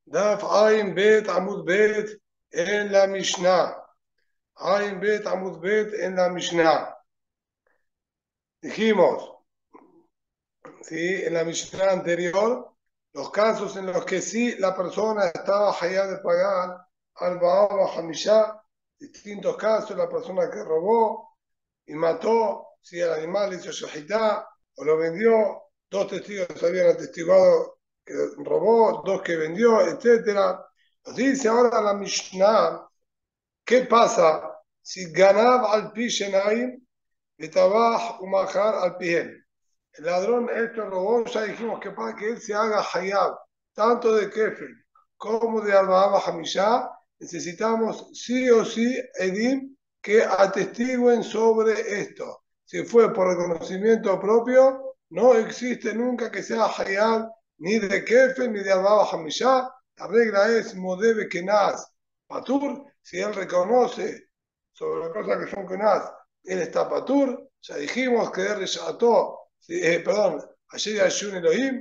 Daf Ain Bet Amud Bet en la Mishnah. Ain Bet Amud Bet en la Mishnah. Dijimos, ¿sí? En la Mishnah anterior, los casos en los que sí la persona estaba hayá de pagar al Baal Hamishá, distintos casos, la persona que robó y mató, si el animal hizo shahitá o lo vendió, dos testigos habían atestiguado que robó, dos que vendió, etcétera. Nos dice ahora la Mishnah, ¿qué pasa si ganaba al pi shenaim y tabaj umajar al pihen? El ladrón esto robó, ya dijimos que para que él se haga hayab, tanto de kefir como de albaba hamishá, necesitamos sí o sí edim que atestiguen sobre esto. Si fue por reconocimiento propio, no existe nunca que sea hayab ni de kefir ni de albaba hamishá. La regla es modebe kenaz patur. Si él reconoce sobre las cosas que son kenaz, él está patur. Ya dijimos que él resható, perdón, ayer Yashun Elohim,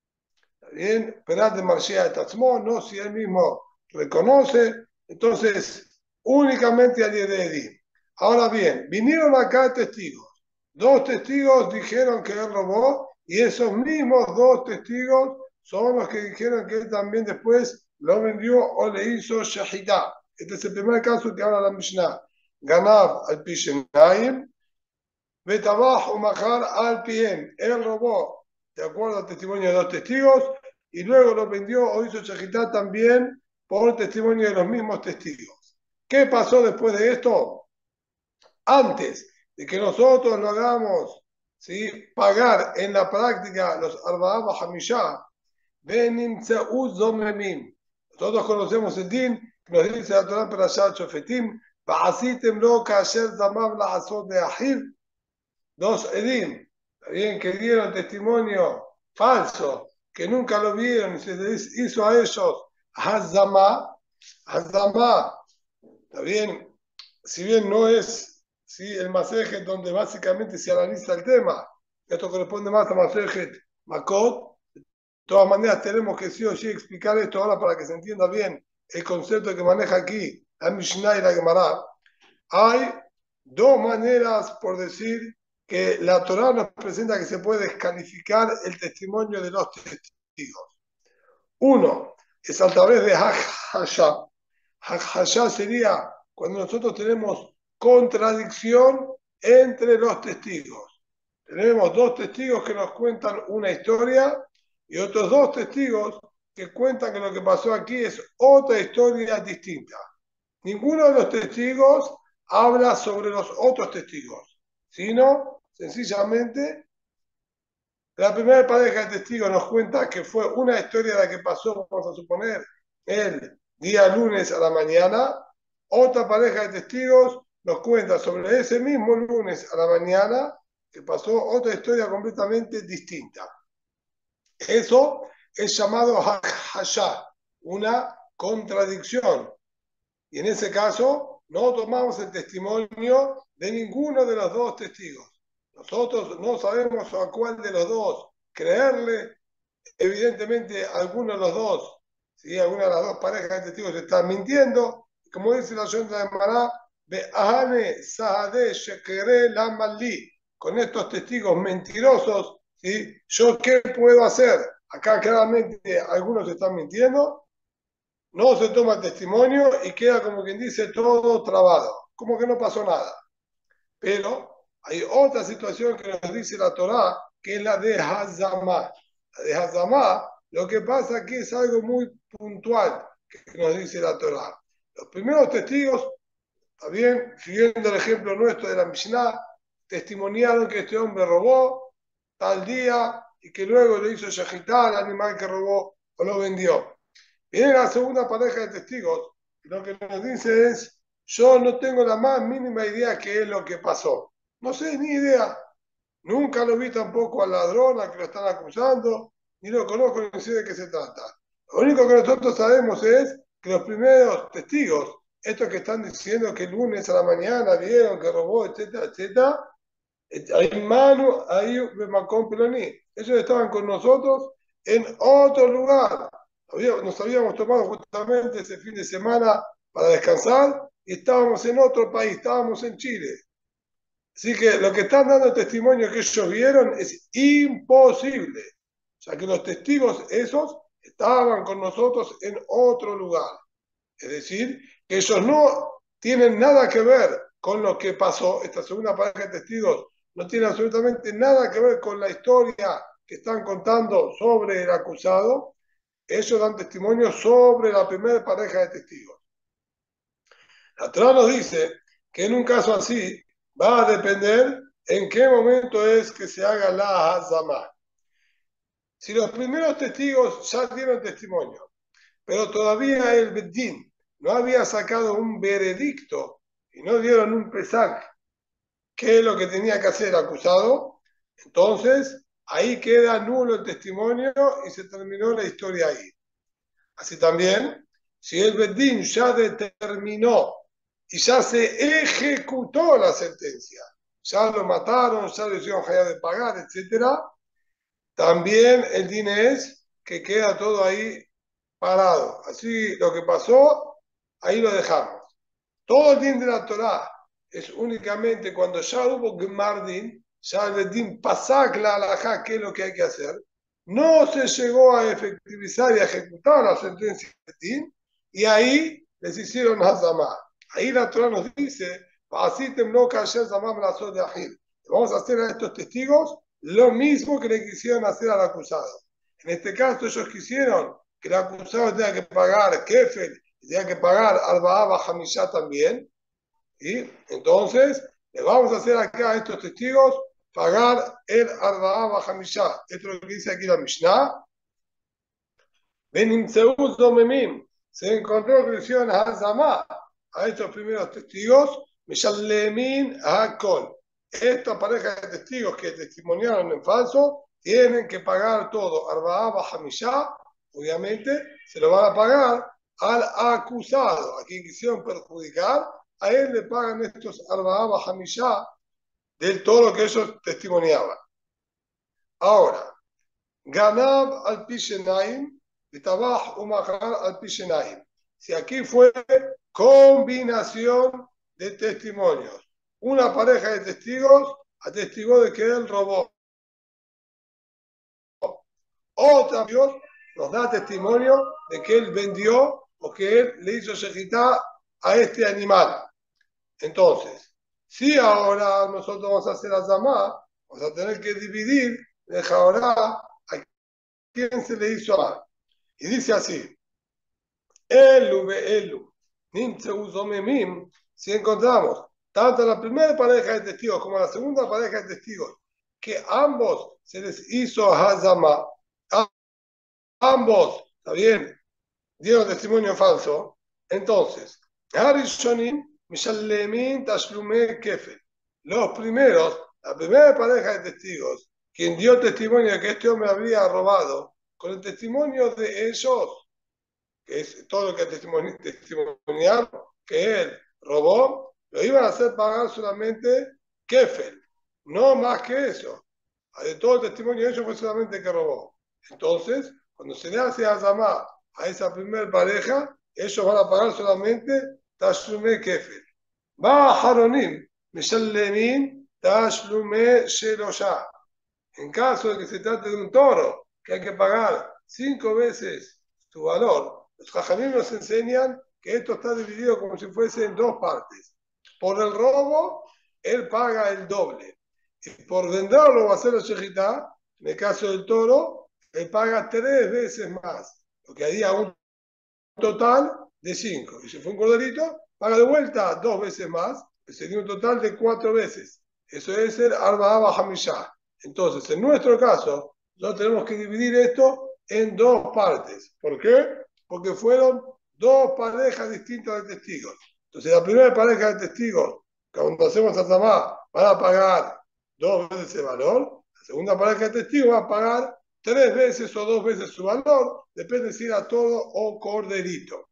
bien, Perat de Marshia Tatzmo, no si él mismo reconoce, entonces únicamente al Yededi. Ahora bien, vinieron acá testigos. Dos testigos dijeron que él robó y esos mismos dos testigos son los que dijeron que él también después lo vendió o le hizo shahidá. Este es el primer caso que habla la Mishnah. Ganav al Pishenayim, Betabaj o Majar al Piem. Él robó, de acuerdo al testimonio de dos testigos, y luego lo vendió o hizo shahidá también por testimonio de los mismos testigos. ¿Qué pasó después de esto? Antes de que nosotros lo hagamos, ¿sí? Pagar en la práctica los Arba'ah Hamishá, Benimtzeut Zomemim. Nosotros conocemos el din que nos dice la Torah Perashat Shofetim, Ba'asitem lo kasher zamav la'asot de ahiv, dos edim, bien, que dieron testimonio falso, que nunca lo vieron y se les hizo a ellos Hazamá, Hazamá, está bien, si bien no es, ¿sí? El Masejet donde básicamente se analiza el tema, esto corresponde más a Masejet Makot. De todas maneras tenemos que sí o sí explicar esto ahora para que se entienda bien el concepto que maneja aquí la Mishnah y la Gemara. Hay dos maneras, por decir, que la Torah nos presenta que se puede descalificar el testimonio de los testigos. Uno es a través de Hak-Hashá. Hak-Hashá sería cuando nosotros tenemos contradicción entre los testigos. Tenemos dos testigos que nos cuentan una historia y otros dos testigos que cuentan que lo que pasó aquí es otra historia distinta. Ninguno de los testigos habla sobre los otros testigos, sino sencillamente la primera pareja de testigos nos cuenta que fue una historia la que pasó, vamos a suponer, el día lunes a la mañana. Otra pareja de testigos nos cuenta sobre ese mismo lunes a la mañana que pasó otra historia completamente distinta. Eso es llamado hashá, una contradicción. Y en ese caso no tomamos el testimonio de ninguno de los dos testigos. Nosotros no sabemos a cuál de los dos creerle. Evidentemente, alguno de los dos, si alguna de las dos parejas de testigos están mintiendo. Como dice la Yonda de Mará, con estos testigos mentirosos, ¿sí? ¿Yo qué puedo hacer? Acá claramente algunos están mintiendo, no se toma testimonio y queda como quien dice todo trabado, como que no pasó nada. Pero hay otra situación que nos dice la Torá, que es la de Hazamá. La de Hazamá, lo que pasa aquí es algo muy puntual que nos dice la Torá. Los primeros testigos, está bien, siguiendo el ejemplo nuestro de la Mishnah, testimoniaron que este hombre robó tal día y que luego le hizo shahitá al animal que robó o lo vendió. Viene la segunda pareja de testigos, y lo que nos dice es, yo no tengo la más mínima idea qué es lo que pasó. No sé, ni idea. Nunca lo vi tampoco al ladrón al que lo están acusando, ni lo conozco ni sé de qué se trata. Lo único que nosotros sabemos es que los primeros testigos, estos que están diciendo que el lunes a la mañana vieron que robó, etcétera, etcétera, hay mano, hay Macón Peloní. Ellos estaban con nosotros en otro lugar. Nos habíamos tomado justamente ese fin de semana para descansar y estábamos en otro país, estábamos en Chile. Así que lo que están dando testimonio que ellos vieron es imposible. O sea que los testigos esos estaban con nosotros en otro lugar. Es decir, que ellos no tienen nada que ver con lo que pasó. Esta segunda pareja de testigos no tiene absolutamente nada que ver con la historia que están contando sobre el acusado. Ellos dan testimonio sobre la primera pareja de testigos. La Torah nos dice que en un caso así va a depender en qué momento es que se haga la hazamá. Si los primeros testigos ya dieron testimonio, pero todavía el Bedín no había sacado un veredicto y no dieron un pesaj, que es lo que tenía que hacer el acusado, entonces ahí queda nulo el testimonio y se terminó la historia ahí. Así también, si el Bedín ya determinó y ya se ejecutó la sentencia, ya lo mataron, ya lo hicieron hallar de pagar, etcétera, también el din es que queda todo ahí parado. Así lo que pasó, ahí lo dejamos. Todo el din de la Torah es únicamente cuando ya hubo Gmardin, ya el din pasak la halajá, que es lo que hay que hacer. No se llegó a efectivizar y a ejecutar la sentencia del din, y ahí les hicieron Hazamá. Ahí la Torah nos dice, vamos a hacer a estos testigos lo mismo que le quisieron hacer al acusado. En este caso ellos quisieron que el acusado tenga que pagar kefel, tenga que pagar Arba'a Bajamishá también, y entonces le vamos a hacer acá a estos testigos pagar el Arba'a Bajamishá. Esto es lo que dice aquí la Mishnah. Benimseuz Domemim, se encontró que hicieron Hazamá a estos primeros testigos, Mishalemin Hakol. Esta pareja de testigos que testimoniaron en falso tienen que pagar todo. Arba'a Bajamishá, obviamente, se lo van a pagar al acusado, a quien quisieron perjudicar, a él le pagan estos Arba'a Bajamishá del todo lo que ellos testimoniaban. Ahora, Ganab al Pishenaim y Tabaj Umahar al Pishenaim. Si aquí fue combinación de testimonios, una pareja de testigos atestigó de que él robó. Otra Dios nos da testimonio de que él vendió o que él le hizo shejitá a este animal. Entonces, si ahora nosotros vamos a hacer azamá, vamos a tener que dividir el jaorá a quien se le hizo amar. Y dice así, Elu ve Elu, Nimtzeu Zomemim, si encontramos tanto la primera pareja de testigos como la segunda pareja de testigos, que ambos se les hizo hazamá, ambos, ¿está bien? Dieron testimonio falso, entonces, Harishonim, Mishalemin, Tashlume, Kefel. Los primeros, la primera pareja de testigos, quien dio testimonio de que este hombre habría robado, con el testimonio de ellos, que es todo lo que testimoniaron que él robó, lo iban a hacer pagar solamente Kefel, no más que eso. De todo el testimonio de ellos fue solamente que robó. Entonces, cuando se le hace Azamá a esa primera pareja, ellos van a pagar solamente Tashlume Kefel. Va a Haronim, Mishalemin, Tashlume Sheloshá. En caso de que se trate de un toro, que hay que pagar 5 veces su valor, los jajamim nos enseñan que esto está dividido como si fuese en dos partes. Por el robo, él paga el doble. Y por venderlo o hacer la shejitá, en el caso del toro, él paga 3 veces más, lo que haría un total de 5. Y si fue un corderito, paga de vuelta 2 veces más, que sería un total de 4 veces. Eso es el Arba'a Bajamishá. Entonces, en nuestro caso, nosotros tenemos que dividir esto en dos partes. ¿Por qué? Porque fueron dos parejas distintas de testigos. Entonces, la primera pareja de testigos, cuando hacemos Azamá, van a pagar 2 veces el valor. La segunda pareja de testigos va a pagar 3 veces o 2 veces su valor, depende si era todo o corderito.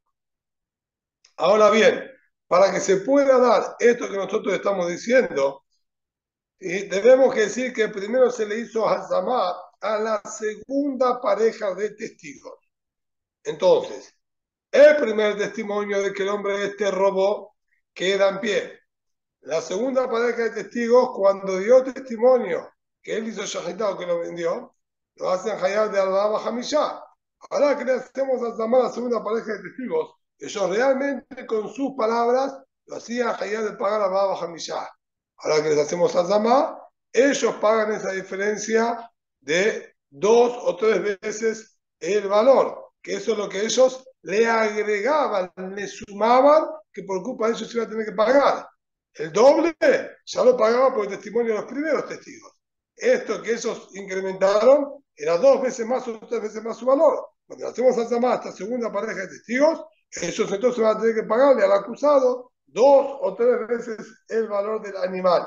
Ahora bien, para que se pueda dar esto que nosotros estamos diciendo, tenemos que decir que primero se le hizo Hazamá a la segunda pareja de testigos. Entonces, el primer testimonio de que el hombre este robó queda en pie. La segunda pareja de testigos, cuando dio testimonio que él hizo shahitá o que lo vendió, lo hacen hayab de Alba Hamishá. Ahora que le hacemos a llamar a la segunda pareja de testigos, ellos realmente con sus palabras lo hacían hayab de pagar Alba Hamishá. Ahora que les hacemos a llamar, ellos pagan esa diferencia de 2 o 3 veces el valor, que eso es lo que ellos le agregaban, le sumaban, que por culpa de ellos se iba a tener que pagar. El doble ya lo pagaba por el testimonio de los primeros testigos. Esto que ellos incrementaron era 2 veces más o 3 veces más su valor. Cuando hacemos a llamar a esta segunda pareja de testigos, ellos entonces van a tener que pagarle al acusado 2 o 3 veces el valor del animal.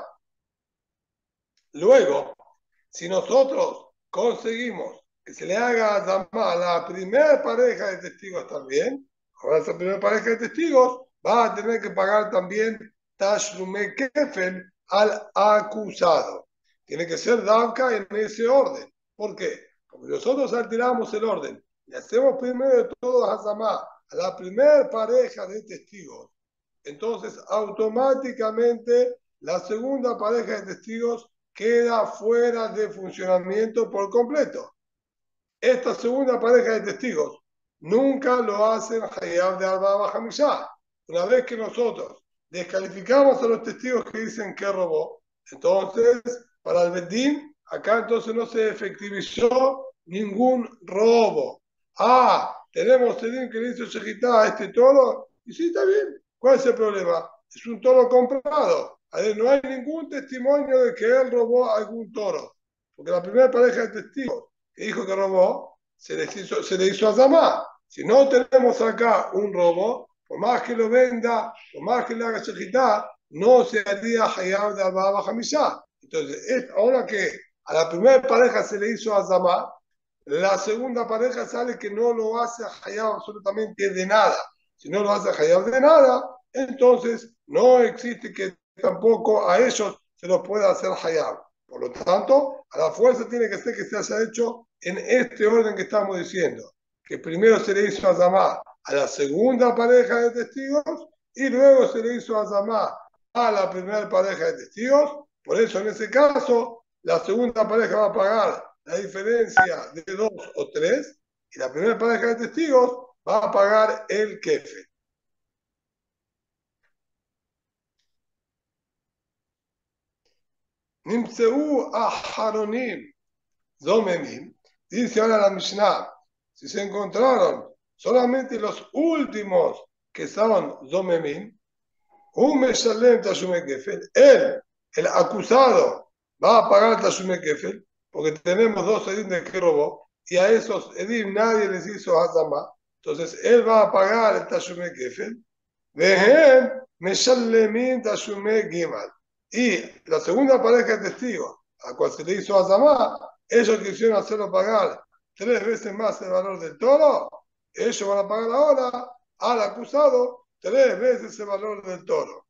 Luego, si nosotros conseguimos que se le haga llamar a la primera pareja de testigos también, ahora esa primera pareja de testigos va a tener que pagar también Tashlume Kefel al acusado. Tiene que ser Davka en ese orden. ¿Por qué? Porque nosotros alteramos el orden. Le hacemos primero de todo a llamar a la primera pareja de testigos. Entonces, automáticamente, la segunda pareja de testigos queda fuera de funcionamiento por completo. Esta segunda pareja de testigos nunca lo hacen Hayab de Arba Hamishá. Una vez que nosotros descalificamos a los testigos que dicen que robó, entonces para el Bedín, acá entonces no se efectivizó ningún robo. Tenemos el que le hizo Shejitá a este toro, y sí, está bien. ¿Cuál es el problema? Es un toro comprado. No hay ningún testimonio de que él robó algún toro. Porque la primera pareja de testigos que dijo que robó, se le hizo a Zamá. Si no tenemos acá un robo, por más que lo venda, por más que le haga shejitá, no se haría hayab de Alba Hamishá. Entonces, ahora que a la primera pareja se le hizo a Zamá, la segunda pareja sale que no lo hace hayab absolutamente de nada. Si no lo hace hayab de nada, entonces no existe que tampoco a ellos se los pueda hacer hayab. Por lo tanto, a la fuerza tiene que ser que se haya hecho en este orden que estamos diciendo, que primero se le hizo a llamar a la segunda pareja de testigos y luego se le hizo a llamar a la primera pareja de testigos. Por eso, en ese caso, la segunda pareja va a pagar la diferencia de 2 o 3 y la primera pareja de testigos va a pagar el kefe. Nimseu aharonim Zomemim, dice ahora la Mishnah, si se encontraron solamente los últimos que son Zomemim, él, el acusado, va a pagar Tashume Kefel, porque tenemos 2 edim de que robó, y a esos edim nadie les hizo Hazama, entonces él va a pagar el Tashume Kefel, Vehem Meshalemim Tashume Gimal. Y la segunda pareja de testigos, a cual se le hizo Hazama, ellos quisieron hacerlo pagar 3 veces más el valor del toro, ellos van a pagar ahora al acusado 3 veces el valor del toro.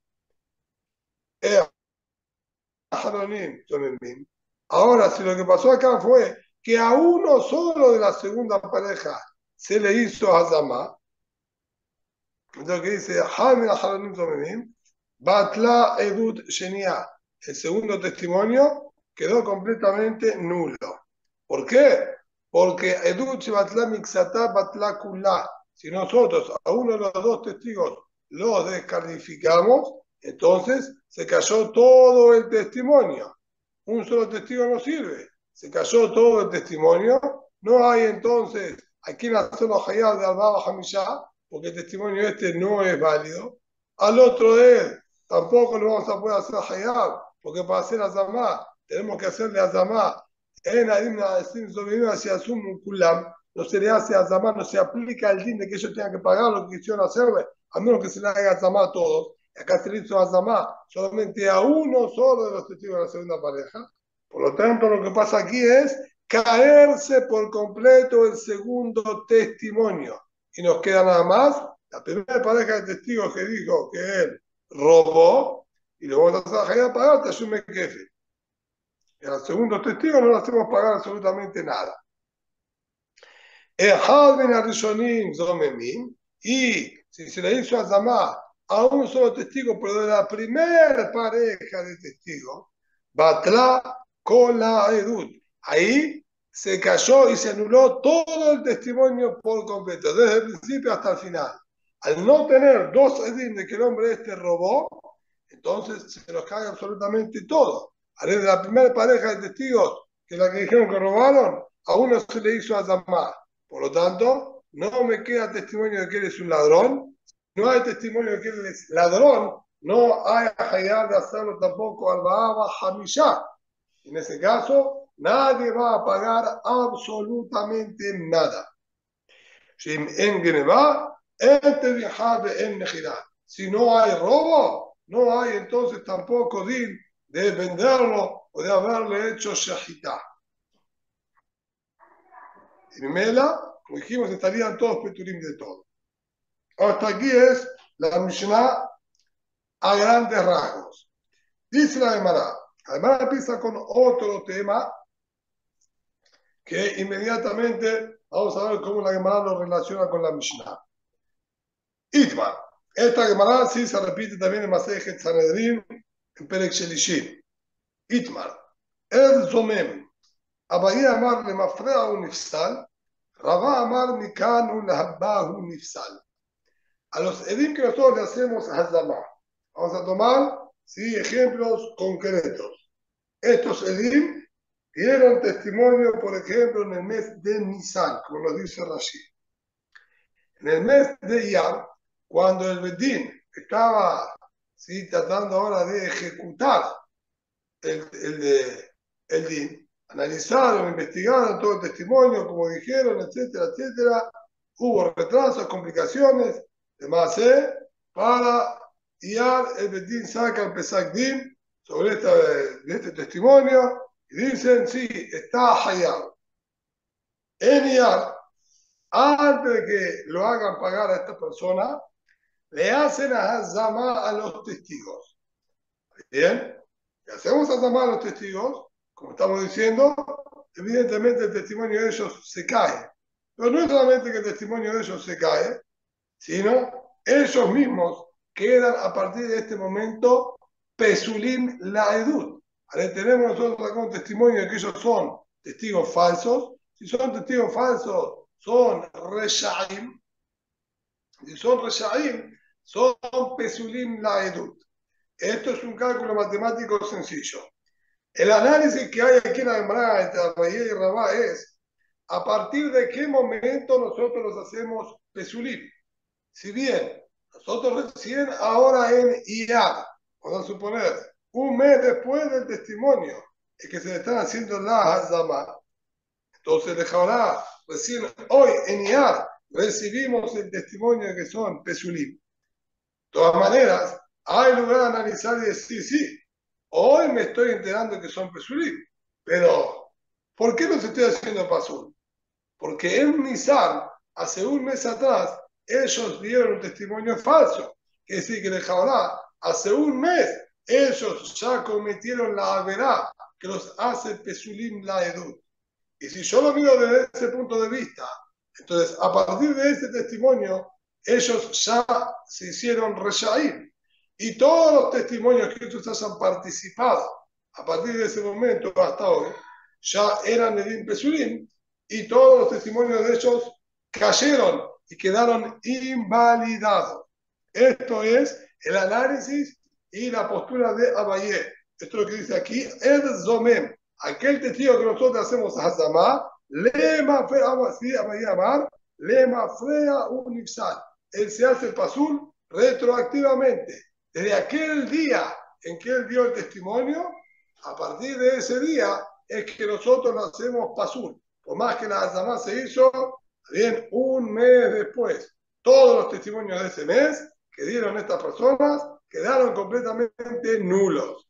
Ahora, si lo que pasó acá fue que a uno solo de la segunda pareja se le hizo Hazama, lo que dice Batla Edut Shenia, el segundo testimonio quedó completamente nulo. ¿Por qué? Porque Edut Batla Mixata Batla Kula. Si nosotros a uno de los 2 testigos los descalificamos, entonces se cayó todo el testimonio. Un solo testigo no sirve. Se cayó todo el testimonio. No hay entonces a quien hacerlo hayab de Alba Hamishá, porque el testimonio este no es válido. Al otro de él tampoco lo vamos a poder hacer hayab, porque para hacer azamá tenemos que hacerle azamá en Adimna hacia Asum Kulam. No se le hace azamá, no se aplica el din de que ellos tengan que pagar lo que quisieron hacerle, a menos que se le haga azamá a todos. Acá se le hizo azamá solamente a uno solo de los testigos de la segunda pareja. Por lo tanto, lo que pasa aquí es caerse por completo el segundo testimonio. Y nos queda nada más la primera pareja de testigos que dijo que él robó y lo vamos a dejar pagar, te asume jefe. Y al segundo testigo no le hacemos pagar absolutamente nada. Ejad ben Arishonim Zomemim, y si se le hizo azamá a un solo testigo, pero de la primera pareja de testigos, Batla con la Edut. Ahí se cayó y se anuló todo el testimonio por completo, desde el principio hasta el final. Al no tener dos edim de que el hombre este robó, entonces se nos cae absolutamente todo. De la primera pareja de testigos, que la que dijeron que robaron, a uno se le hizo azamá. Por lo tanto, no me queda testimonio de que él es un ladrón, no hay testimonio de que él es ladrón, no hay hayar de hacerlo tampoco al Baaba Hamishá. En ese caso, nadie va a pagar absolutamente nada. Si no hay robo, no hay entonces tampoco din de venderlo o de haberle hecho shahitá. En Mela, como dijimos, estarían todos peturim de todo. Hasta aquí es la Mishnah a grandes rasgos. Dice la Gemara. La Gemara empieza con otro tema que inmediatamente vamos a ver cómo la Gemara lo relaciona con la Mishnah. Itmar. Esta Gemara sí se repite también en Masejet Sanedrin, en Perek Shelishim. Itmar. El Zomem. Abayi Amar le mafrea un nifsal. Rabá Amar mikan un habbahu nifsal. A los edim que nosotros le hacemos hazamá. Vamos a tomar ¿sí? Ejemplos concretos. Estos edim dieron testimonio, por ejemplo, en el mes de Nisan, como nos dice Rashi. En el mes de Iyar, cuando el Bedín estaba ¿sí? tratando ahora de ejecutar el din, analizaron, investigaron todo el testimonio, como dijeron, etcétera, etcétera. Hubo retrasos, complicaciones, demás, para Iyar, el Bedín saca el Pesach Din sobre este testimonio y dicen, sí, está hallado. En Iyar, antes de que lo hagan pagar a esta persona, le hacen a Hazama a los testigos. Bien, le hacemos Hazama a los testigos, como estamos diciendo, evidentemente el testimonio de ellos se cae. Pero no es solamente que el testimonio de ellos se cae, sino ellos mismos quedan a partir de este momento Pesulim la Edut. Ahora tenemos nosotros acá un testimonio de que ellos son testigos falsos. Si son testigos falsos, son Reshaim. Si son Reshaim, son Pesulim la Edut. Esto es un cálculo matemático sencillo. El análisis que hay aquí en la Gemara entre Rayé y Rabá es a partir de qué momento nosotros los hacemos Pesulim. Si bien nosotros recién ahora en Iyad, vamos a suponer, un mes después del testimonio, es que se le están haciendo la Hazama, entonces dejará recién hoy en Iyad recibimos el testimonio de que son Pesulim. De todas maneras, hay lugar a analizar y decir, sí, hoy me estoy enterando que son Pesulim, pero ¿por qué no se estoy haciendo Pasul? Porque en Nisan, hace un mes atrás, ellos dieron un testimonio falso. Es decir, que de Jabalá, hace un mes, ellos ya cometieron la averá que los hace Pesulim la Edut. Y si yo lo miro desde ese punto de vista, entonces a partir de ese testimonio, ellos ya se hicieron Reshaim. Y todos los testimonios que ellos hayan participado a partir de ese momento hasta hoy, ya eran Edim Pesulim, y todos los testimonios de ellos cayeron y quedaron invalidados. Esto es el análisis y la postura de Abayé. Esto es lo que dice aquí, Ed Zomem, aquel testigo que nosotros hacemos a Hazamá, Lema Frea, así Abayé Amar, Lema Frea Unipsal. Él se hace pasul retroactivamente. Desde aquel día en que él dio el testimonio, a partir de ese día es que nosotros lo hacemos pasul. Por más que la Hazamá se hizo, bien, un mes después. Todos los testimonios de ese mes que dieron estas personas quedaron completamente nulos.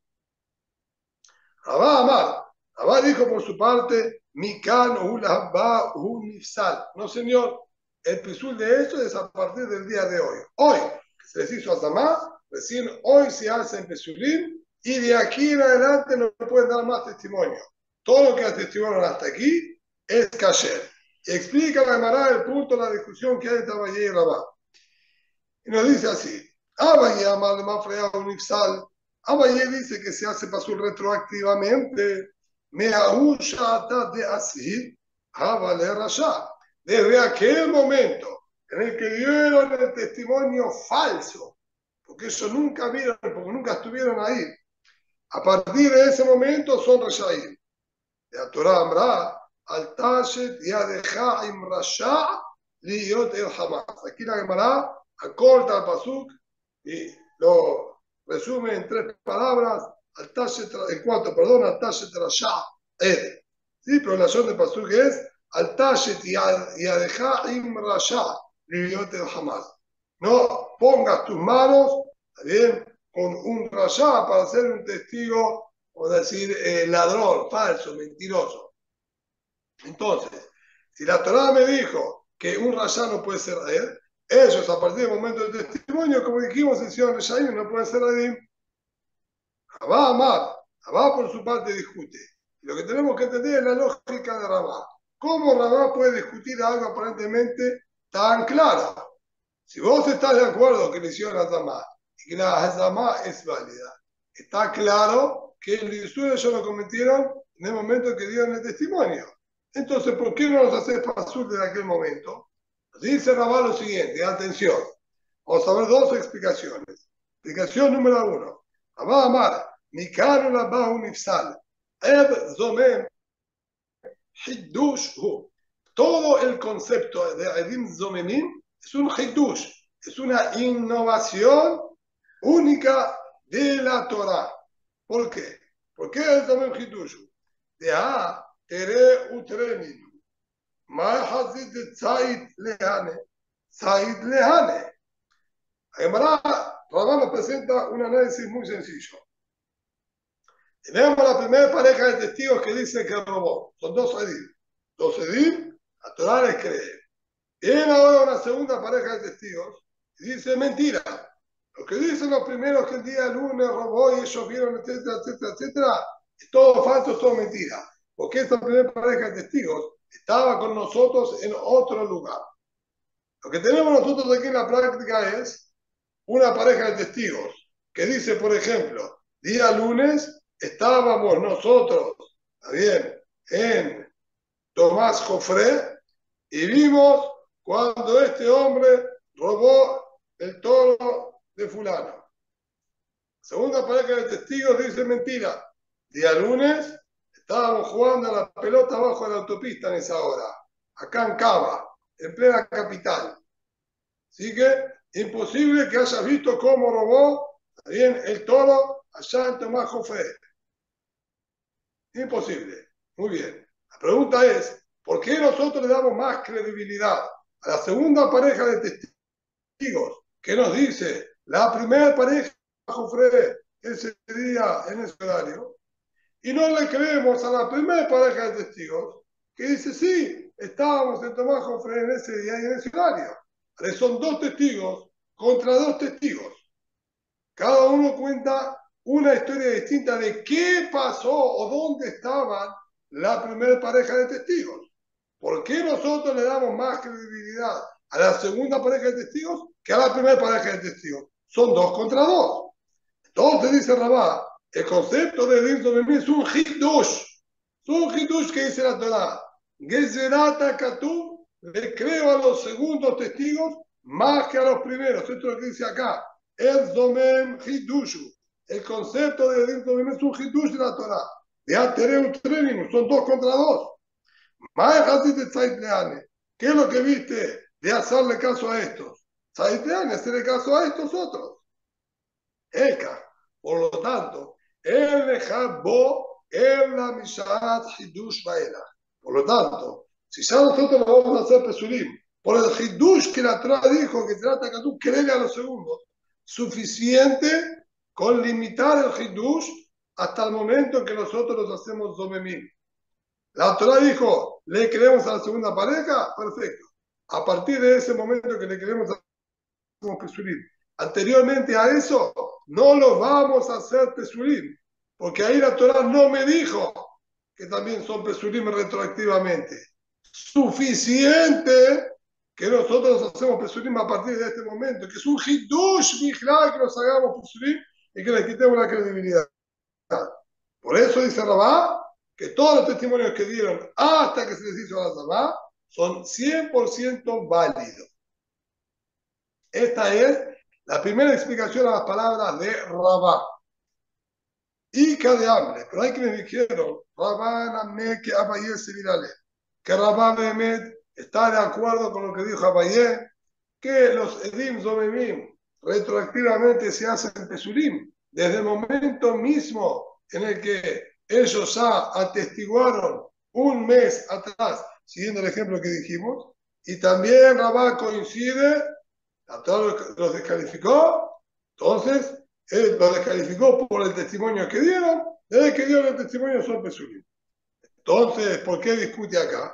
Rabá Amar, Rabá dijo por su parte, Mikan Ulabba Unifsal. No, señor, el pisul de esto es a partir del día de hoy. Hoy, que se les hizo Azamá, recién hoy se hace en Pesulim y de aquí en adelante no pueden dar más testimonio. Todo lo que atestiguaron hasta aquí es kasher. Y explica la Gemara el punto de la discusión que hay entre Abaye y Rabá. Y nos dice así, Abaye Amar Mafrea Unifsal, Abaye dice que se hace pasul retroactivamente, me ahusha de así, Abale Rasha. Desde aquel momento en el que dieron el testimonio falso, porque ellos nunca vieron, porque nunca estuvieron ahí, a partir de ese momento son Rashaim. La Torah Amra, al Tashet Yadeja im Rasha Liyot el Hamas. Aquí la Gemara acorta el pasuk y lo resume en tres palabras, al Tashet, en cuatro, perdón, al Tashet Rasha Ed. Sí, pero la zona de pasuk es al Tashet Yadeja im Rasha Liyot el Hamas. No pongas tus manos, bien, con un Rasha para ser un testigo o decir ladrón, falso, mentiroso. Entonces, si la Torah me dijo que un rasha no puede ser él, ellos a partir del momento del testimonio, como dijimos, hicieron Reshaim, no puede ser Adim. Rabá Amar, Rabá por su parte discute. Lo que tenemos que entender es la lógica de Rabá. ¿Cómo Rabá puede discutir algo aparentemente tan claro? Si vos estás de acuerdo que le hicieron Hazamá y que la Hazamá es válida, está claro que el Yisur ellos lo cometieron en el momento que dieron el testimonio. Entonces, ¿por qué no nos haces pasul de aquel momento? Dice Rabá lo siguiente, atención, vamos a ver dos explicaciones. Explicación número uno. Rabá Amar, Mikano la ba unifsal, Ed zomem hidush hu. Todo el concepto de Edim Zomenim es un hidush, es una innovación única de la Torah. ¿Por qué? ¿Por qué es Zomem hidush? De a tere utrenin. מה חזית ציד להנה? ציד להנה. Gemara, Rabá nos presenta un análisis muy sencillo. Tenemos la primera pareja de testigos que dice que robó. Son dos edim. Dos edim, a Torah les cree. Viene ahora una segunda pareja de testigos y dice mentira. Lo que dicen los primeros que el día lunes robó y ellos vieron, etcétera, etcétera, etcétera, es todo falso, es todo mentira. Porque esta primera pareja de testigos estaba con nosotros en otro lugar. Lo que tenemos nosotros aquí en la práctica es una pareja de testigos que dice, por ejemplo, día lunes estábamos nosotros, ¿está bien?, en Tomás Jofré y vimos cuando este hombre robó el toro de fulano. Segunda pareja de testigos dice mentira. Día lunes estábamos jugando a la pelota abajo de la autopista en esa hora, acá en Cava, en plena capital. Así que imposible que hayas visto cómo robó bien el toro allá en Tomás Jofré. Imposible. Muy bien. La pregunta es, ¿por qué nosotros le damos más credibilidad a la segunda pareja de testigos que nos dice la primera pareja Jofré ese día en ese horario? Y no le creemos a la primera pareja de testigos que dice, sí, estábamos en Tomás Jofré en ese día y en ese horario. Son dos testigos contra dos testigos. Cada uno cuenta una historia distinta de qué pasó o dónde estaban la primera pareja de testigos. ¿Por qué nosotros le damos más credibilidad a la segunda pareja de testigos que a la primera pareja de testigos? Son dos contra dos. Entonces dice Rabá, el concepto de Din Zomemim es un hidush. Es un hidush que dice la Torah. Gezerata Katuv, le creo a los segundos testigos más que a los primeros. Esto es lo que dice acá. El Zomem Hidushu. El concepto de Din Zomemim es un hidush de la Torah. Ya tenemos un son dos contra dos. ¿Qué es lo que viste de hacerle caso a estos? Hacerle caso a estos otros. Eka. Por lo tanto, por lo tanto, si ya nosotros lo vamos a hacer pesulim, por el hidush que la Torah dijo que trata que tú crees a los segundos, suficiente con limitar el hidush hasta el momento en que nosotros los hacemos zomemim. La Torah dijo, ¿le creemos a la segunda pareja? Perfecto. A partir de ese momento que le creemos a pesulim. Anteriormente a eso, no lo vamos a hacer pesulim, porque ahí la Torah no me dijo que también son pesulim retroactivamente. suficiente que nosotros nos hacemos pesurim a partir de este momento, que es un hidush mijlal que nos hagamos pesurim y que le quitemos la credibilidad. Por eso dice Rabá que todos los testimonios que dieron hasta que se les hizo la Zabá son 100% válidos. Esta es la primera explicación a las palabras de Rabá. Y Kadeamle, pero hay quienes dijeron, Rabá Namne que Abayé se virale, que Rabá Behemet está de acuerdo con lo que dijo Abayé, que los Edim Zomemim retroactivamente se hacen Pesurim desde el momento mismo en el que ellos ya atestiguaron un mes atrás, siguiendo el ejemplo que dijimos, y también Rabá coincide, a todos los descalificó, entonces los descalificó por el testimonio que dieron, desde que dieron el testimonio son Pesurim. Entonces, ¿por qué discute acá?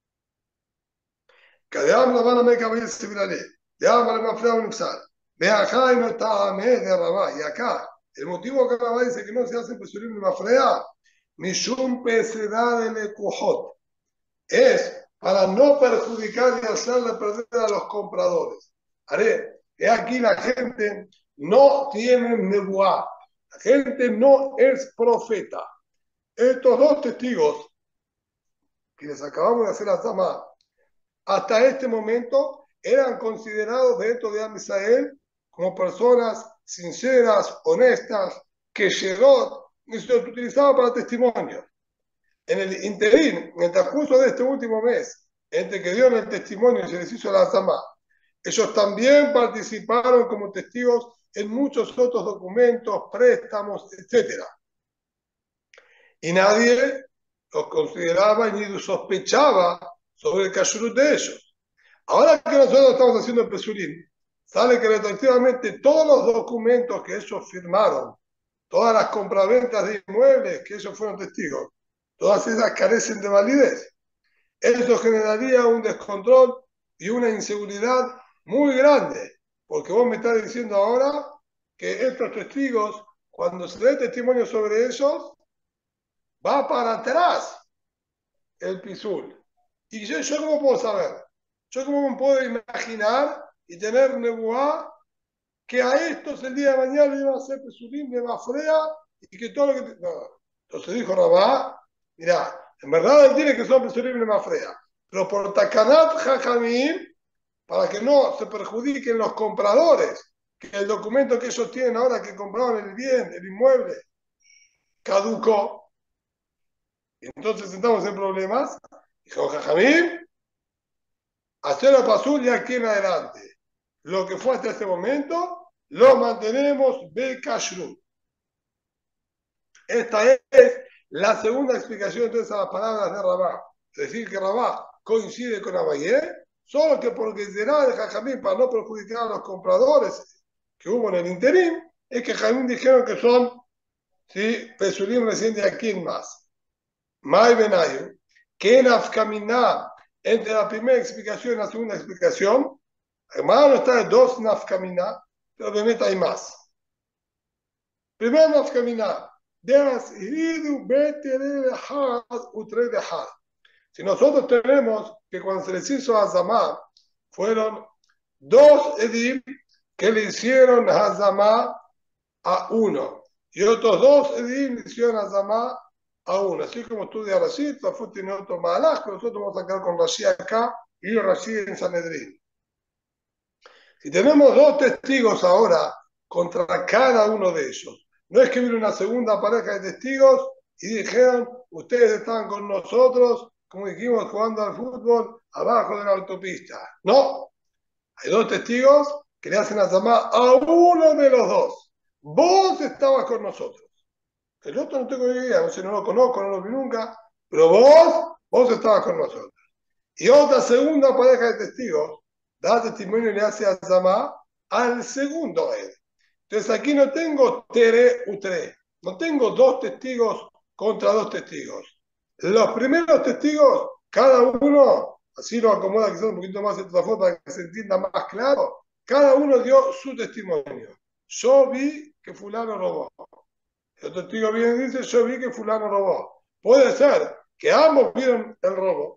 Cadeam la van a me caballero se virale. De Amar Mafra Unipsal. Ve acá y no está a me de Rabá. Y acá, el motivo que Rabá dice que no se hace Pesurim de Mafrea, Mishum Pesedad de Lekujot, es para no perjudicar y hacerle perder a los compradores. Haré, que aquí la gente no tiene nebuá, la gente no es profeta. Estos dos testigos que les acabamos de hacer la Zama, hasta este momento eran considerados dentro de Am Israel como personas sinceras, honestas, que llegó y se los utilizaba para testimonio. En el interín, en el transcurso de este último mes, entre que dieron el testimonio y se les hizo la Zama, ellos también participaron como testigos en muchos otros documentos, préstamos, etcétera. Y nadie los consideraba ni sospechaba sobre el kashrut de ellos. Ahora que nosotros estamos haciendo el Pesurim, sale que retroactivamente todos los documentos que ellos firmaron, todas las compraventas de inmuebles que ellos fueron testigos, todas esas carecen de validez. Eso generaría un descontrol y una inseguridad muy grande, porque vos me estás diciendo ahora que estos testigos, cuando se dé testimonio sobre ellos, va para atrás el pisul. ¿Y yo cómo puedo saber? ¿Yo cómo me puedo imaginar y tener nebuá que a estos el día de mañana iban a hacer pesulim de Mafrea y que todo lo que... No. Entonces dijo Rabá, mira, en verdad él tiene que son pesulim de Mafrea, pero por Takanat Jajamim, para que no se perjudiquen los compradores, que el documento que ellos tienen ahora que compraron el bien, el inmueble, caducó, entonces estamos en problemas. Dijo Jajamim, hacerlo pasul de aquí en adelante. Lo que fue hasta este momento, lo mantenemos Bekashrut. Esta es la segunda explicación de esas palabras de Rabá. Es decir, que Rabá coincide con Abayé, solo que porque será de Jajamín para no perjudicar a los compradores que hubo en el interín, es que Jajamín dijeron que son, ¿sí?, Pesulim recién de aquí en más. Mai Benayu, que en Afkaminá, entre la primera explicación y la segunda explicación, hermano, está de dos Nafkaminá, pero obviamente hay más. Primero Nafkaminá, si nosotros tenemos que cuando se les hizo Hazamá, fueron dos Edim que le hicieron Hazamá a uno, y otros dos Edim le hicieron Hazamá a uno. Así como estudia Rashid, Tafut tiene otro Malach, pero nosotros vamos a quedar con Rashid acá y Rashid en Sanedrín. Si tenemos dos testigos ahora contra cada uno de ellos, no es que vino una segunda pareja de testigos y dijeron, ustedes estaban con nosotros, como dijimos, jugando al fútbol abajo de la autopista. No, hay dos testigos que le hacen la llamada a uno de los dos. Vos estabas con nosotros. El otro no tengo idea, no sé, no lo conozco, no lo vi nunca, pero vos estabas con nosotros. Y otra segunda pareja de testigos da testimonio y le hace a llamar al segundo él. Entonces aquí no tengo tere utre, no tengo dos testigos contra dos testigos. Los primeros testigos, cada uno, así lo acomoda quizás un poquito más de otra forma para que se entienda más claro, cada uno dio su testimonio. Yo vi que fulano robó. El testigo viene y dice, yo vi que fulano robó. Puede ser que ambos vieron el robo,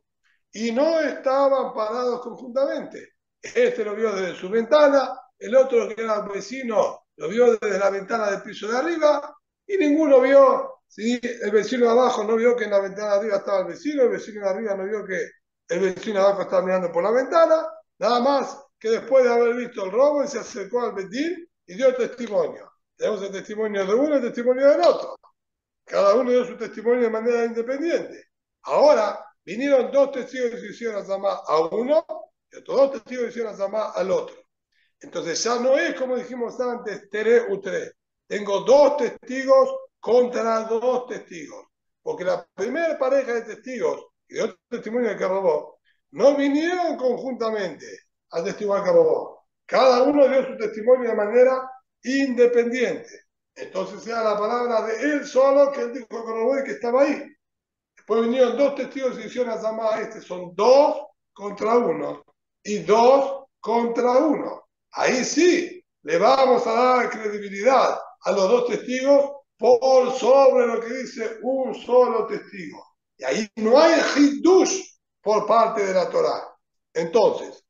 y no estaban parados conjuntamente. Este lo vio desde su ventana, el otro que era vecino lo vio desde la ventana del piso de arriba y ninguno vio, ¿sí? El vecino de abajo no vio que en la ventana de arriba estaba el vecino de arriba no vio que el vecino de abajo estaba mirando por la ventana, nada más que después de haber visto el robo, él se acercó al Bedín y dio testimonio. Tenemos el testimonio de uno y el testimonio del otro. Cada uno dio su testimonio de manera independiente. Ahora vinieron dos testigos y se hicieron llamar a uno y otros dos testigos y hicieron llamar al otro. Entonces ya no es como dijimos antes, tere u tere. Tengo dos testigos contra dos testigos. Porque la primera pareja de testigos y de otro testimonio que robó no vinieron conjuntamente al testigo que robó. Cada uno dio su testimonio de manera independiente. Entonces era la palabra de él solo que él dijo que robó y que estaba ahí. Después vinieron dos testigos y hicieron llamar a este. Son dos contra uno y dos contra uno. Ahí sí le vamos a dar credibilidad a los dos testigos por sobre lo que dice un solo testigo. Y ahí no hay hidush por parte de la Torá. Entonces,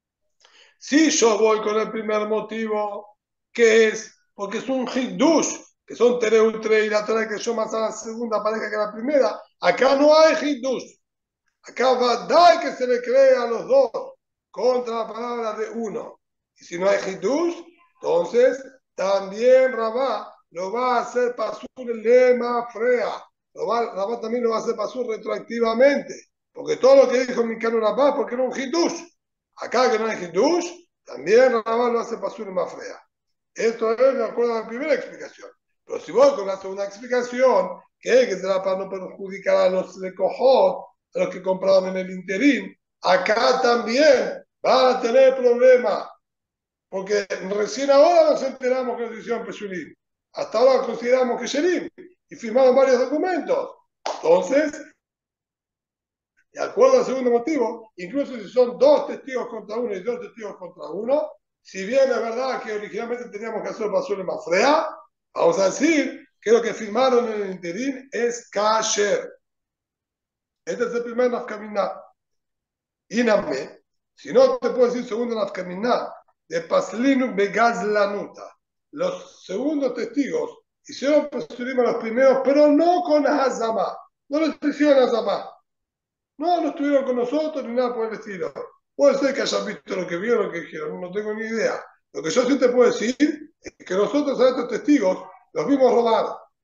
si yo voy con el primer motivo, que es porque es un hidush, que son Tereutre y la Torah que yo más a la segunda pareja que a la primera, acá no hay hidush. Acá va a dar que se le cree a los dos contra la palabra de uno. Y si no hay hidush, entonces también Rabá lo va a hacer pasur lema frea. Rabá también lo va a hacer pasur retroactivamente. Porque todo lo que dijo Mikano Rabá, porque era un hidush. Acá que no hay hidush, también Rabá lo hace pasur lema frea. Esto es de acuerdo a la primera explicación. Pero si voy con la segunda explicación, que es que será para no perjudicar a los lecojot, a los que compraron en el interín, acá también van a tener problemas, porque recién ahora nos enteramos que nos hicieron Peshulim. Hasta ahora consideramos que Sherim, y firmaron varios documentos. Entonces, de acuerdo al segundo motivo, incluso si son dos testigos contra uno y dos testigos contra uno, si bien es verdad que originalmente teníamos que hacer basura más frea, vamos a decir que lo que firmaron en el interín es kasher. Este es el primer nafkamina. Iname, si no te puedo decir segundo nafkamina, de paslinu begazlanuta. Los segundos testigos hicieron presurim a los primeros, pero no con Hazama. No les hicieron Hazama. No estuvieron con nosotros ni nada por el estilo. Puede ser que hayan visto lo que vieron, lo que dijeron, no tengo ni idea. Lo que yo sí te puedo decir es que nosotros a estos testigos los vimos robar.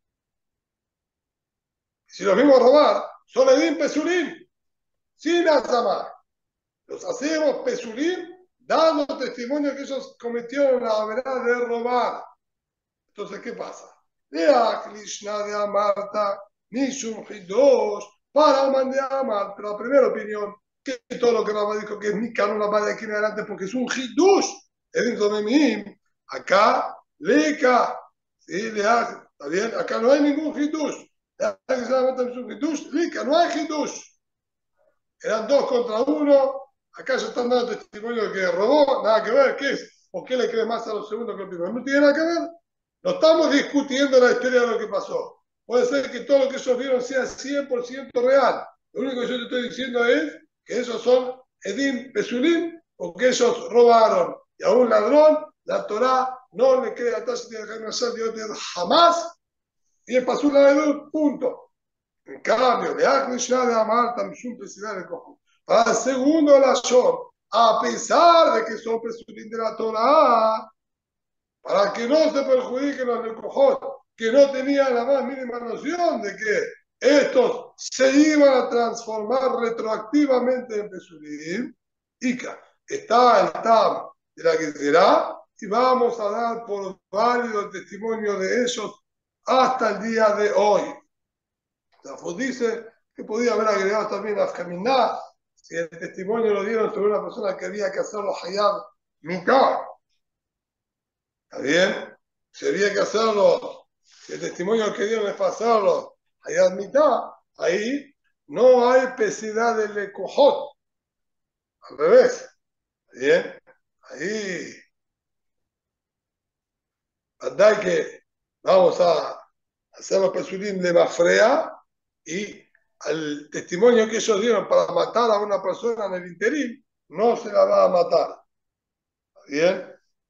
Si los vimos robar, son Edim Pesurín, sin Azamá. Los hacemos Pesurín dando testimonio que ellos cometieron la verdad de robar. Entonces, ¿qué pasa? Lea Krishna de Amarta, Nishun Hidosh, para de Amar, pero la primera opinión, que todo lo que Rabba dijo que es mi canon la de aquí en adelante porque es un Hidush, dentro de mí, acá, Leka, ¿sí? Lea, ¿está bien? Acá no hay ningún Hidush. Lea que solamente es un Hidush, Leka, no hay Hidush. Eran dos contra uno, acá ya están dando testimonio de que robó, nada que ver, ¿qué es? ¿Por qué le cree más a los segundos que al primero? No tiene nada que ver. No estamos discutiendo la historia de lo que pasó. Puede ser que todo lo que ellos vieron sea 100% real. Lo único que yo te estoy diciendo es que esos son Edim Pesulim o que ellos robaron. Y a un ladrón, la Torá no le cree a Tashi de Dios jamás y el Pasur la de punto. En cambio, de Aknishna de Amar también presidente de Cojo. Para el segundo la Shon, a pesar de que son Pesulim de la Torá, para que no se perjudiquen los recojos que no tenían la más mínima noción de que estos se iban a transformar retroactivamente en Pesulim. Y está el Tam de la que será, y vamos a dar por válido el testimonio de ellos hasta el día de hoy. Zafod dice que podía haber agregado también a Afkaminá, si el testimonio lo dieron sobre una persona que había que hacerlo Hayab mitad. ¿Está bien? Si había que hacerlo, si el testimonio que dieron es pasarlo Hayab mitad, ahí no hay pesidad de lecojot. Al revés. ¿Está bien? Ahí, que vamos a hacer los pesulim de Mafrea y al testimonio que ellos dieron para matar a una persona en el interín, no se la va a matar. ¿Bien?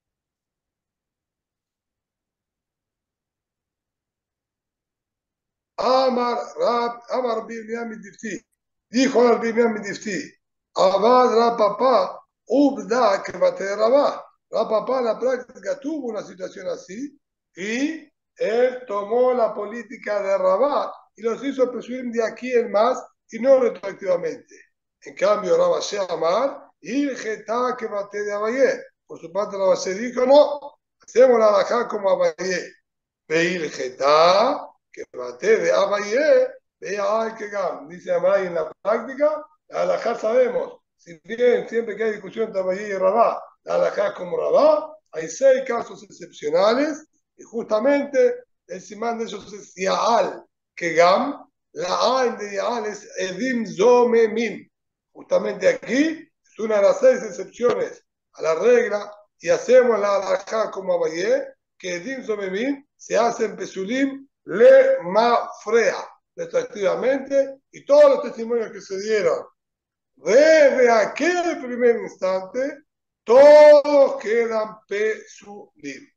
Amar Birmiam Difti. Dijo al Birmiam Difti. Abad Rapapá, Ubda que bate Rabá. Rapapá en la práctica tuvo una situación así y él tomó la política de Rabá y los hizo presuir de aquí en más y no retroactivamente. En cambio, Rabá Amar, y Getá que bate de Abayé. Por su parte, Rabá dijo, no, hacemos la alajá como Abayé. Veil Getá que bate de Abayé, vea al que gam. Dice Amay en la práctica, la halajá sabemos. Si bien siempre que hay discusión entre Abayé y Rabá, la halajá es como Rabá, hay 6 casos excepcionales y justamente el simán de ellos es Yaal, que gam, la Ain de Yaal es Edim Zomemim. Justamente aquí es una de las 6 excepciones a la regla y hacemos la halajá como Abayé, que Edim Zomemim se hacen Pesulim le mafrea retroactivamente y todos los testimonios que se dieron desde aquel primer instante, todos quedan Pesulim.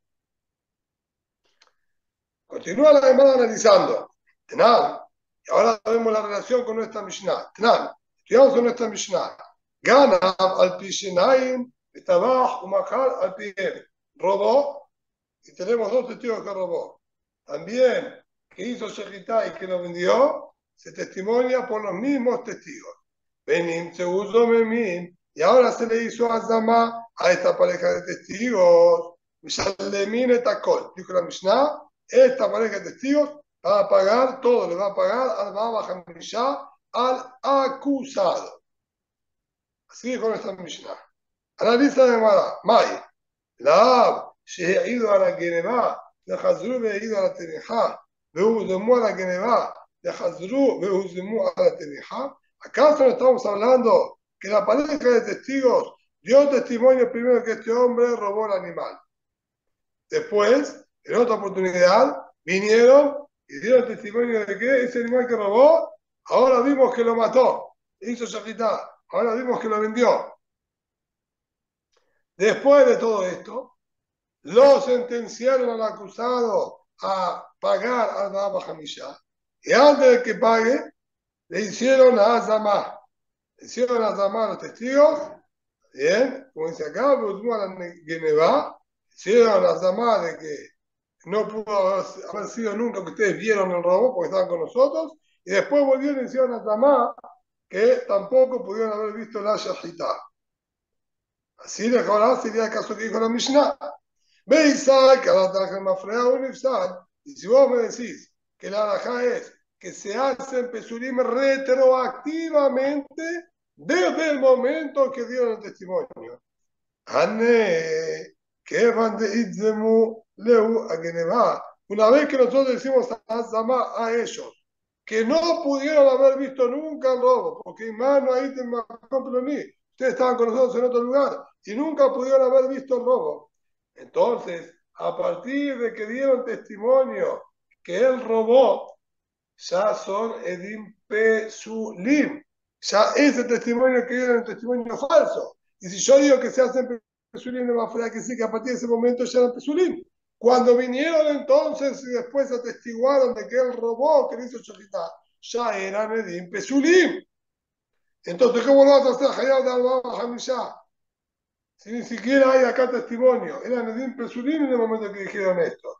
Continúa la demanda analizando. Tenan. Y ahora vemos la relación con nuestra Mishnah. Tenan. Estudiamos en nuestra Mishnah. Gana al Pishenaim, Tabaj, Umahar al Pien. Robó y tenemos 2 testigos que robó. También que hizo Shechitá y que lo vendió, se testimonia por los mismos testigos. Benim se usó Memim y ahora se le hizo Azama a esta pareja de testigos. Mishalemim etakol. Dijo la Mishnah, esta pareja de testigos va a pagar todo, le va a pagar al Baba Hamishá al acusado. Así dijo nuestra Mishnah. Analiza de Mara, May. La שהעידו על הגנבה וחזרו והעידו על התניחה והוזמו על הגנבה וחזרו והוזמו על התניחה. ¿Acaso no estamos hablando que la pareja de testigos dio testimonio primero que este hombre robó el animal? Después, en otra oportunidad, vinieron y dieron testimonio de que ese animal que robó, ahora vimos que lo mató, hizo shahitá, ahora vimos que lo vendió. Después de todo esto, lo sentenciaron al acusado a pagar al Baba Hamishá. Y antes de que pague, le hicieron a Azamá. Le hicieron a Azamá a los testigos. Bien, como dice acá, Geneva, hicieron a Azamá de que no pudo haber sido nunca que ustedes vieron el robo porque estaban con nosotros. Y después volvieron y hicieron a Azamá que tampoco pudieron haber visto la Shahitá. Así de ahora sería el caso que dijo la Mishnah. Beisal, que ahora traje mafrea un ifsal, y si vos me decís que la alajá es que se hacen pesurim retroactivamente desde el momento que dieron el testimonio. Ane, que van de itzemu leu a Genevá. Una vez que nosotros decimos a ellos que no pudieron haber visto nunca el robo, porque mano ahí te ustedes estaban con nosotros en otro lugar y nunca pudieron haber visto el robo. Entonces, a partir de que dieron testimonio que él robó, ya son Edim Pesulim. Ya ese testimonio que dieron es un testimonio falso. Y si yo digo que se hacen Pesulim, no va a que sí, que a partir de ese momento ya eran Pesulim. Cuando vinieron entonces y después atestiguaron de que él robó, que le hizo Shofitá, ya eran Edim Pesulim. Entonces, ¿cómo lo vas a hacer Hayab de Alba Hamishá? Si ni siquiera hay acá testimonio, eran Edim Pesulim en el momento que dijeron esto.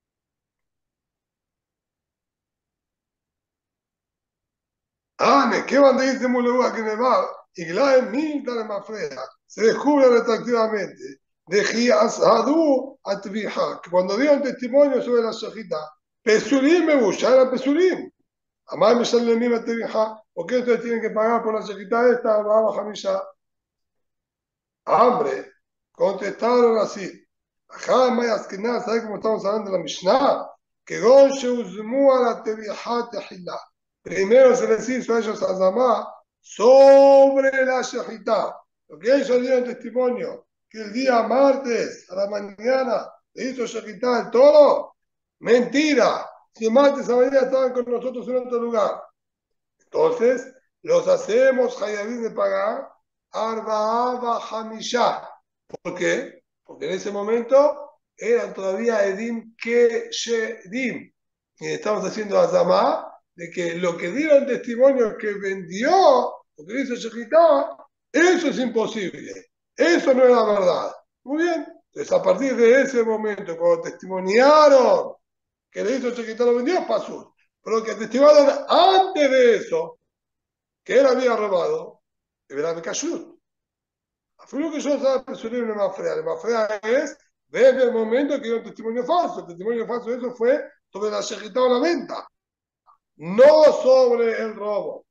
¿Qué van a decir Muleuá que nevar? Y Glaen Milta de Mafrea. Se descubre retroactivamente. De Giasadu a Tvija, que cuando dieron testimonio sobre la Shahita, Pesulim me busca, era Pesulim. Amar me sale misma Tvija, ¿por qué ustedes tienen que pagar por la Shahita esta? Vamos a Misha. Hambre. Contestaron así. Ajá, Mayas que nada, ¿sabes cómo estamos hablando de la Mishnah? Que Gonche Uzmu a la Tvija Tehilá. Primero se les hizo a ellos Azamá sobre la Shahitá. Lo que ellos dieron testimonio, que el día martes a la mañana le hizo Shahitá el toro. Mentira. Si martes a la mañana estaban con nosotros en otro lugar. Entonces, los hacemos hayabim de pagar arba'a hamisha. ¿Por qué? Porque en ese momento eran todavía edim que shedim. Y estamos haciendo azamá de que lo que dieron testimonio que vendió, lo que hizo Shechitá, eso es imposible. Eso no es la verdad. Muy bien. Entonces, a partir de ese momento, cuando testimoniaron que le hizo Shechitá lo vendió, pasó. Pero que testimoniaron antes de eso, que él había robado, era de Kashut. Afirmo que yo estaba presumiendo en Mafrea. El Mafrea es desde el momento que dio un testimonio falso. El testimonio falso de eso fue sobre la shejitá o la venta, no sobre el robo.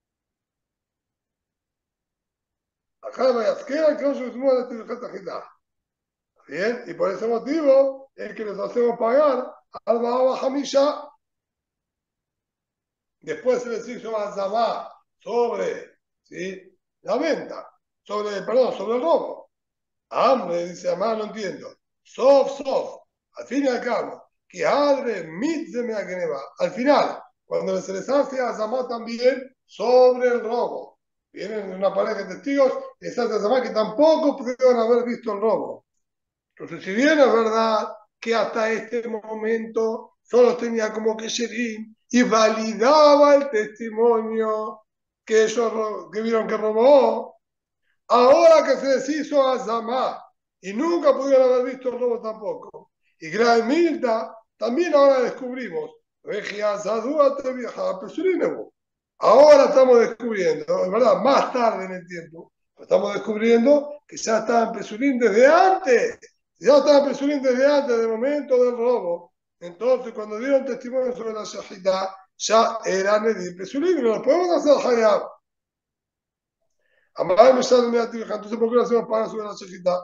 Acá me asquera que no se sumó a la shejitá. Bien, y por ese motivo es que les hacemos pagar al Baaba Hamisha. Después se les hizo Azamá sobre, ¿sí?, la venta, sobre el robo. Hambre, dice Amar, no entiendo. Sof, al fin y al cabo, que abre mitzme a Geneva. Al final, cuando se les hace a Zamá también sobre el robo. Vienen una pareja de testigos y se hace a Zamá que tampoco pudieron haber visto el robo. Entonces, si bien es verdad que hasta este momento solo tenía como que Sherim y validaba el testimonio que ellos que vieron que robó, ahora que se deshizo a Zamá y nunca pudieron haber visto el robo tampoco. Y Gran Milta también ahora descubrimos. Ahora estamos descubriendo, es verdad, más tarde en el tiempo, estamos descubriendo que ya estaban Pesurín desde antes. Ya estaban Pesurín desde antes del momento del robo. Entonces, cuando dieron testimonio sobre la Shahidá, ya eran Edim Pesurín y no lo podemos hacer Hayab. Entonces, ¿por qué lo hacemos para sobre la Shejitá?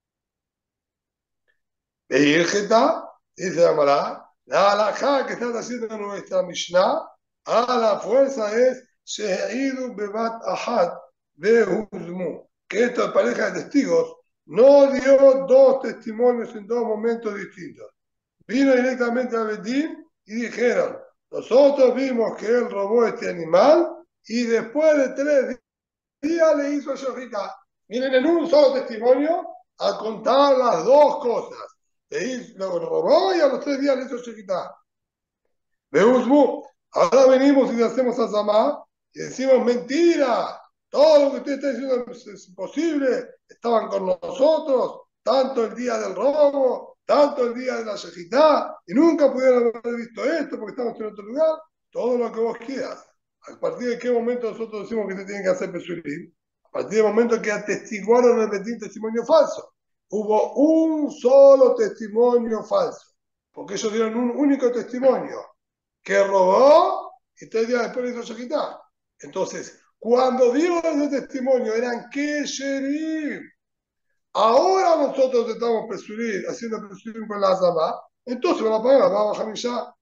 Veirjeta, dice Amará, la halajá que está haciendo nuestra Mishnah, a la fuerza es Shehidu Bebat Ahad Behuzmu, que esta pareja de testigos no dio dos testimonios en dos momentos distintos. Vino directamente a Betín y dijeron, nosotros vimos que él robó este animal y después de 3 días le hizo Shejitá. Miren, en un solo testimonio a contar las dos cosas. Lo robó y a los 3 días le hizo Shejitá. Beuzmu, ahora venimos y le hacemos a Zamá y decimos mentira. Todo lo que usted está diciendo es imposible. Estaban con nosotros, tanto el día del robo, tanto el día de la Shejitá, y nunca pudieron haber visto esto porque estamos en otro lugar. Todo lo que vos quieras. ¿A partir de qué momento nosotros decimos que se tiene que hacer Pesurim? A partir del momento que atestiguaron repetir testimonio falso. Hubo un solo testimonio falso, porque ellos dieron un único testimonio, que robó y 3 días después le hizo Shejitá. Entonces, cuando dieron ese testimonio eran Kesherim. Ahora nosotros estamos haciendo Pesurim con la Azamá, entonces van a pagar, vamos a Hamisha.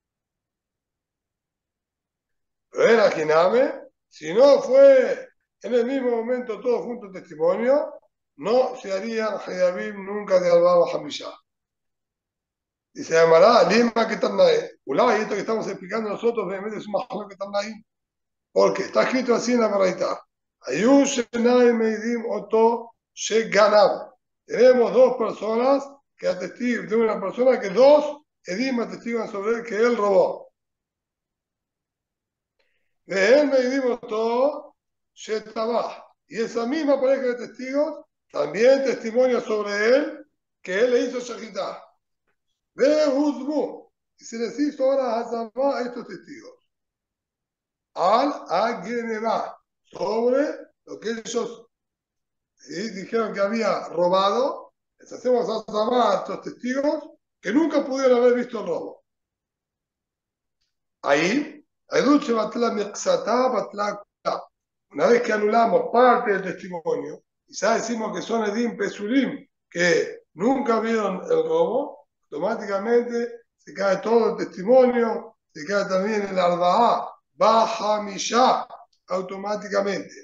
Pero era Jiname, si no fue en el mismo momento todo junto el testimonio, no se harían Hayabim nunca de Albaba Hamisha. Y se llamará Lima que están ahí. Ulay, esto que estamos explicando nosotros, obviamente es un majón que están ahí. Porque está escrito así en la Baraita. Ayush Shenai Meidim Oto Sheganab. Tenemos dos personas que atestigan, de una persona que dos Edim atestigan sobre él que él robó. De él Meidim Oto Shetabah. Y esa misma pareja de testigos también testimonia sobre él que él le hizo Shahitá. De Huzbu. Y se les hizo ahora Hazamá a estos testigos. Al Agenevá. Sobre lo que ellos dijeron que había robado, les hacemos Hazamá a estos testigos que nunca pudieron haber visto el robo. Ahí, una vez que anulamos parte del testimonio, y ya decimos que son Edim Pesurim, que nunca vieron el robo, automáticamente se cae todo el testimonio, se cae también el Arba'a, Baja Mishá, automáticamente.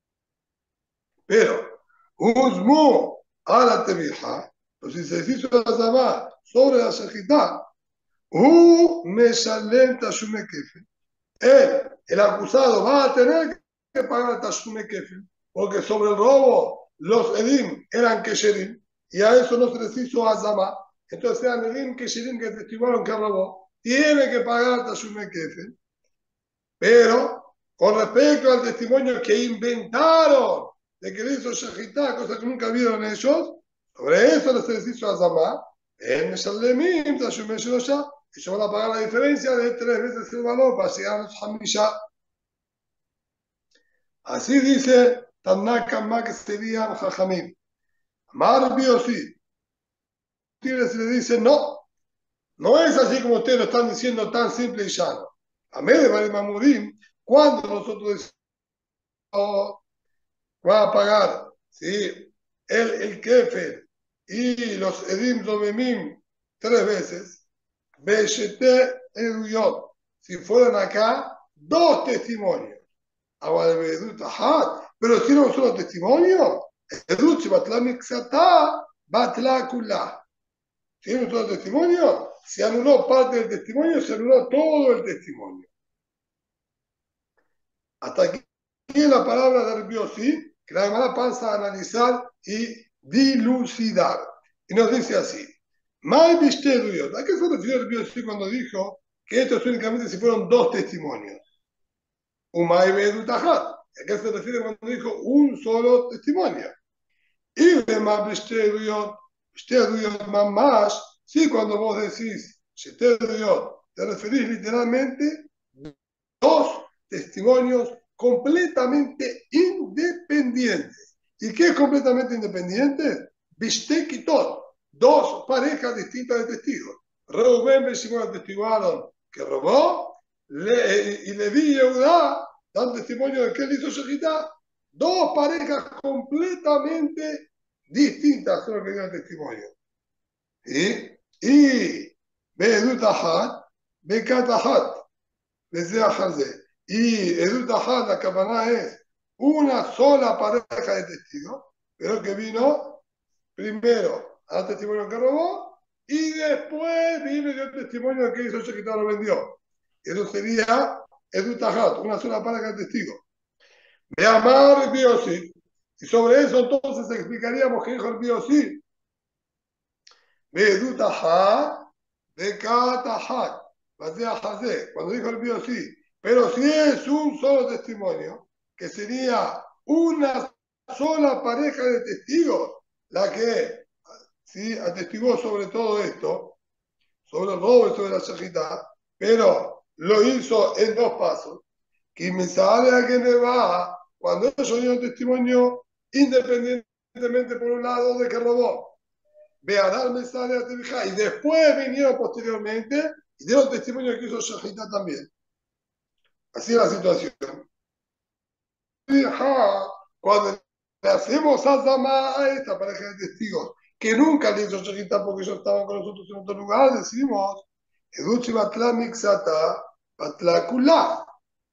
Pero, Uzmu a la Tebija, entonces si se hizo la Zamá sobre la Shejitá, Meshalem Tashume Kefe, el acusado va a tener que pagar el Tashume Kefil, porque sobre el robo los Edim eran Kesherim, y a eso no se les hizo Azama. Entonces eran Edim Kesherim que testificaron que robó, tiene que pagar el Tashume Kefil. Pero con respecto al testimonio que inventaron de que le hizo Shahitá, cosa que nunca vieron ellos, sobre eso les hizo Azamá, en Shalemim, Tashume Shirosha, ellos van a pagar la diferencia de 3 veces el valor para llegar a los Hamisha. Así dice Tanaka Mak serían Jajamim. Mar Biosi. Se le dice, no, no es así como ustedes lo están diciendo tan simple y llano. A mí de Mamudim, cuando nosotros decimos va a pagar, ¿sí? El Kefer y los Edim Domemim 3 veces, Beshete Eduyot, si fueran acá 2 testimonios. Pero si no un solo testimonio, Edut Batla Mixatá, Batla Kulá. Si no un solo testimonio, se anuló parte del testimonio, se anuló todo el testimonio. Hasta aquí la palabra de Rebiosi, que la hermana pasa a analizar y dilucidar. Y nos dice así: Mal Bishteruyot. ¿A qué se refirió Rebiosi cuando dijo que esto es únicamente si fueron 2 testimonios? Umay Bedutajat. ¿A qué se refiere cuando dijo un solo testimonio? Y de más Bishteruyot más, sí, cuando vos decís Bishteruyot, te referís literalmente 2 testimonios completamente independientes. ¿Y qué es completamente independiente? Bishtek y Tot, 2 parejas distintas de testigos. Reuben y Shimon testiguaron que robó, y Leví y Yehudá dan testimonio de que él hizo Shejitá. 2 parejas completamente distintas son las que dan testimonio. Y Bedutahat, Bekatahat, desde Ajarze. Y Edut Ahad, la Kavaná es una sola pareja de testigos, pero que vino primero al testimonio que robó y después vino y dio testimonio de que hizo Shekitá lo vendió. Eso sería Edut Ahad, una sola pareja de testigos. De Amar el Biosi. Y sobre eso entonces explicaríamos que dijo el Biosi. De Edut Ahad, de Kat Ahad. Cuando dijo el Biosi. Pero si es un solo testimonio, que sería una sola pareja de testigos, la que ¿sí? Atestiguó sobre todo esto, sobre el robo y sobre la shejitá, pero lo hizo en 2 pasos. Que me sale a que me va cuando ellos dieron testimonio independientemente por un lado de que robó. Beadar me sale a Tebijá y después vinieron posteriormente y dieron testimonio que hizo shejitá también. Así es la situación. Cuando le hacemos azama a esta pareja de testigos que nunca le hizo Shejitá porque ellos estaban con nosotros en otro lugar, decimos Educhi Batla Mixata Batla Kulá.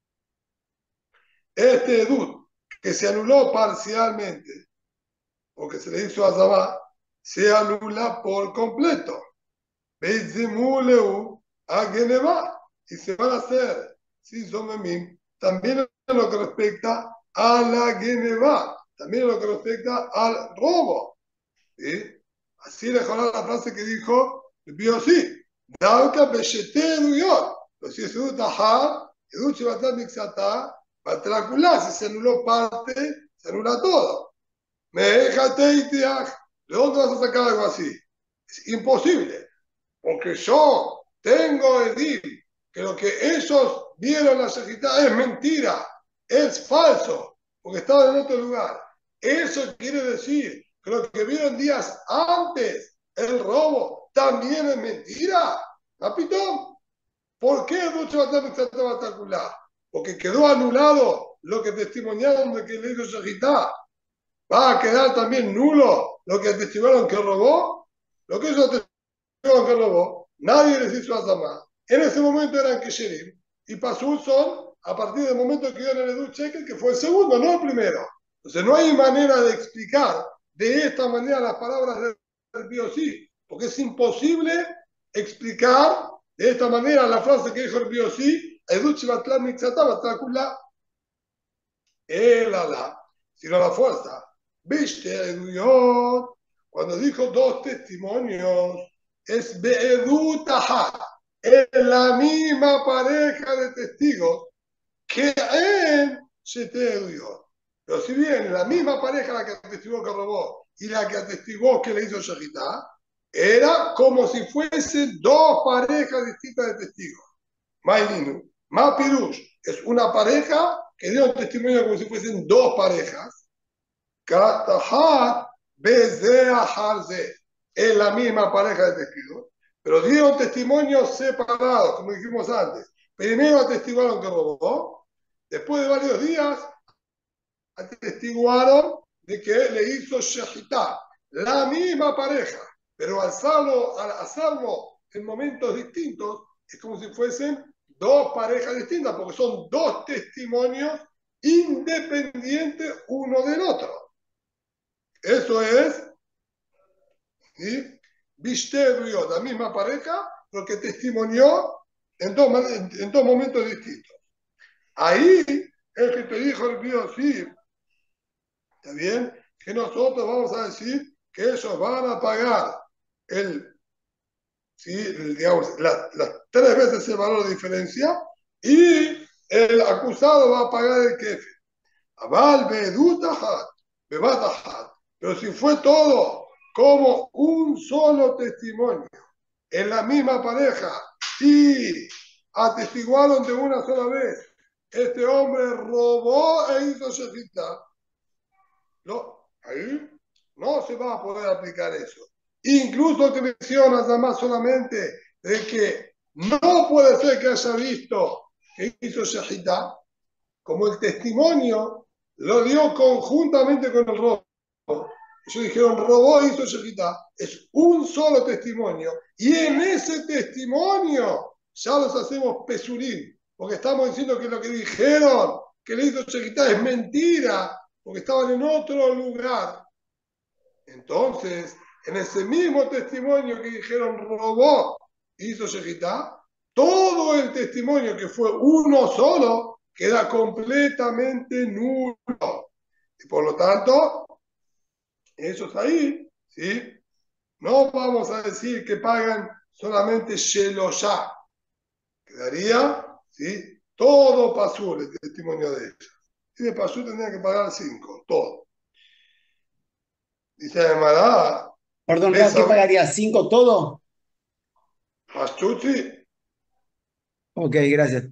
Este Edut que se anuló parcialmente porque se le hizo azama se anula por completo. Beizimuleu a Geneva y se van a hacer si son memim también en lo que respecta a la Geneva, también en lo que respecta al robo. ¿Sí? Así le joder la frase que dijo el Biosí. Dauka Beshete Eduyot. Pero si es Edutahar, Educhi Batal Mixata, Batraculá, si se anuló parte, se anula todo. Me déjate itiach. ¿De dónde vas a sacar algo así? Es imposible. Porque yo tengo el DIM, que lo que ellos vieron la Shejitá es mentira, es falso, porque estaban en otro lugar. Eso quiere decir que lo que vieron días antes, el robo, también es mentira. ¿Capitón? ¿Por qué mucho va? Porque quedó anulado lo que testimoniaron de que le hizo Shejitá. ¿Va a quedar también nulo lo que testimoniaron que robó? Lo que ellos que robó, nadie les hizo azamá. En ese momento eran Kesherim y pasó un son a partir del momento que dieron el Edu Cheque, que fue el segundo, no el primero. Entonces no hay manera de explicar de esta manera las palabras del Biosí, porque es imposible explicar de esta manera la frase que dijo el Biosí Edut Shivatlan Mixatá Batla Kulá. El ala, sino la fuerza. Viste, Eduyot, cuando dijo dos testimonios, es Beedutaha, es la misma pareja de testigos que en Shete Eduyot. Pero si bien la misma pareja la que atestiguó que robó y la que atestiguó que le hizo Shahitá, era como si fuesen dos parejas distintas de testigos. Mailinu, Mapirush, es una pareja que dio un testimonio como si fuesen dos parejas. Katahat, Bezeaharze, es la misma pareja de testigos, pero dieron testimonios separados, como dijimos antes. Primero atestiguaron que robó, después de varios días atestiguaron de que le hizo Shehitá, la misma pareja, pero al hacerlo en momentos distintos, es como si fuesen dos parejas distintas, porque son dos testimonios independientes uno del otro. Eso es, ¿sí? Viste, la misma pareja, lo que testimonió en dos momentos distintos. Ahí es que te dijo el Dios, sí, ¿está bien? Que nosotros vamos a decir que ellos van a pagar ¿sí? Digamos, las tres veces el valor de diferencia y el acusado va a pagar el kefe. Aval, Bedutahat, Bebatahat. Pero si fue todo como un solo testimonio en la misma pareja y atestiguaron de una sola vez, este hombre robó e hizo shejitá, no, ahí no se va a poder aplicar eso. Incluso que mencionas además solamente de que no puede ser que haya visto que hizo shahidá, como el testimonio lo dio conjuntamente con el robo. Ellos dijeron, robó e hizo shahidá. Es un solo testimonio. Y en ese testimonio ya los hacemos pesurín, porque estamos diciendo que lo que dijeron que le hizo shahidá es mentira, porque estaban en otro lugar. Entonces, en ese mismo testimonio que dijeron robó, hizo Shejitá, todo el testimonio que fue uno solo queda completamente nulo. Y por lo tanto, ellos ahí, ¿sí? No vamos a decir que pagan solamente Sheloshá. Quedaría, ¿sí? Todo Pasur, el testimonio de ellos. Y de Pasur tendría que pagar 5, todo. Dice además, Perdón, Rab, ¿qué Besa, pagaría? ¿Cinco todo? Pastucci, Ok, gracias.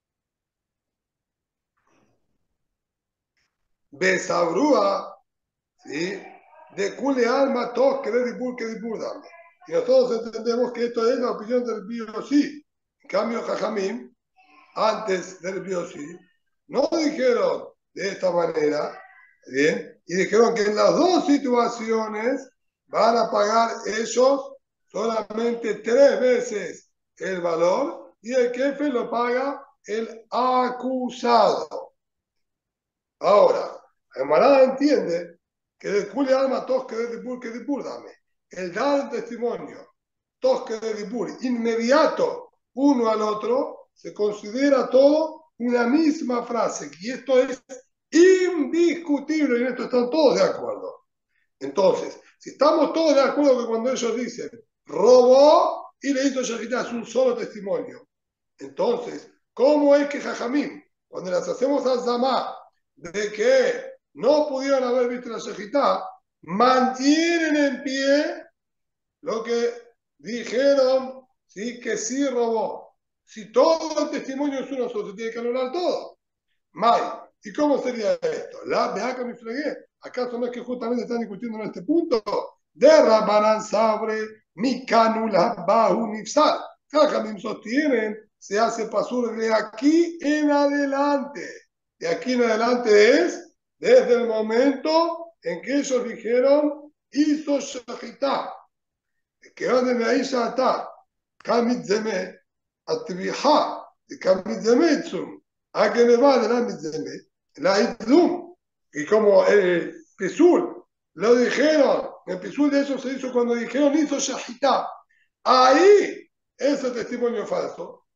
Besabrúa, ¿sí? De Cule Alma, todos que de dame. Y nosotros entendemos que esto es la opinión del Biosí. En cambio, Jajamim, antes del Biosí, no dijeron de esta manera, ¿bien? Y dijeron que en las dos situaciones van a pagar ellos solamente tres veces el valor y el jefe lo paga el acusado. Ahora, Amarada entiende que de Kuli Alma tos que de Dibur, dame. El dar testimonio, tos que de Dibur, inmediato uno al otro, se considera todo una misma frase. Y esto es indiscutible y en esto están todos de acuerdo. Entonces, si estamos todos de acuerdo que cuando ellos dicen robó y le hizo Shahitá es un solo testimonio, entonces, ¿cómo es que Jajamín, cuando las hacemos al Zamá, de que no pudieron haber visto la Shejitá, mantienen en pie lo que dijeron, ¿sí? Que sí robó? Si todo el testimonio es uno solo, se tiene que anular todo. May, ¿y cómo sería esto? La Beaca mi fregué. ¿Acaso no es que justamente están discutiendo en este punto? De Rabbanan Sabre, mi canula bahu nifsal. Jajamim sostienen, se hace pasur de aquí en adelante. De aquí en adelante es desde el momento en que ellos dijeron, hizo shahitá, que van de ahí ya está, kamit zeme, atbiha, kamit zeme itzum, a que me va de la mitzeme, la itzum, y como el pisul, lo dijeron, el pisul de ellos se hizo cuando dijeron hizo shahitá, ahí ese testimonio falso,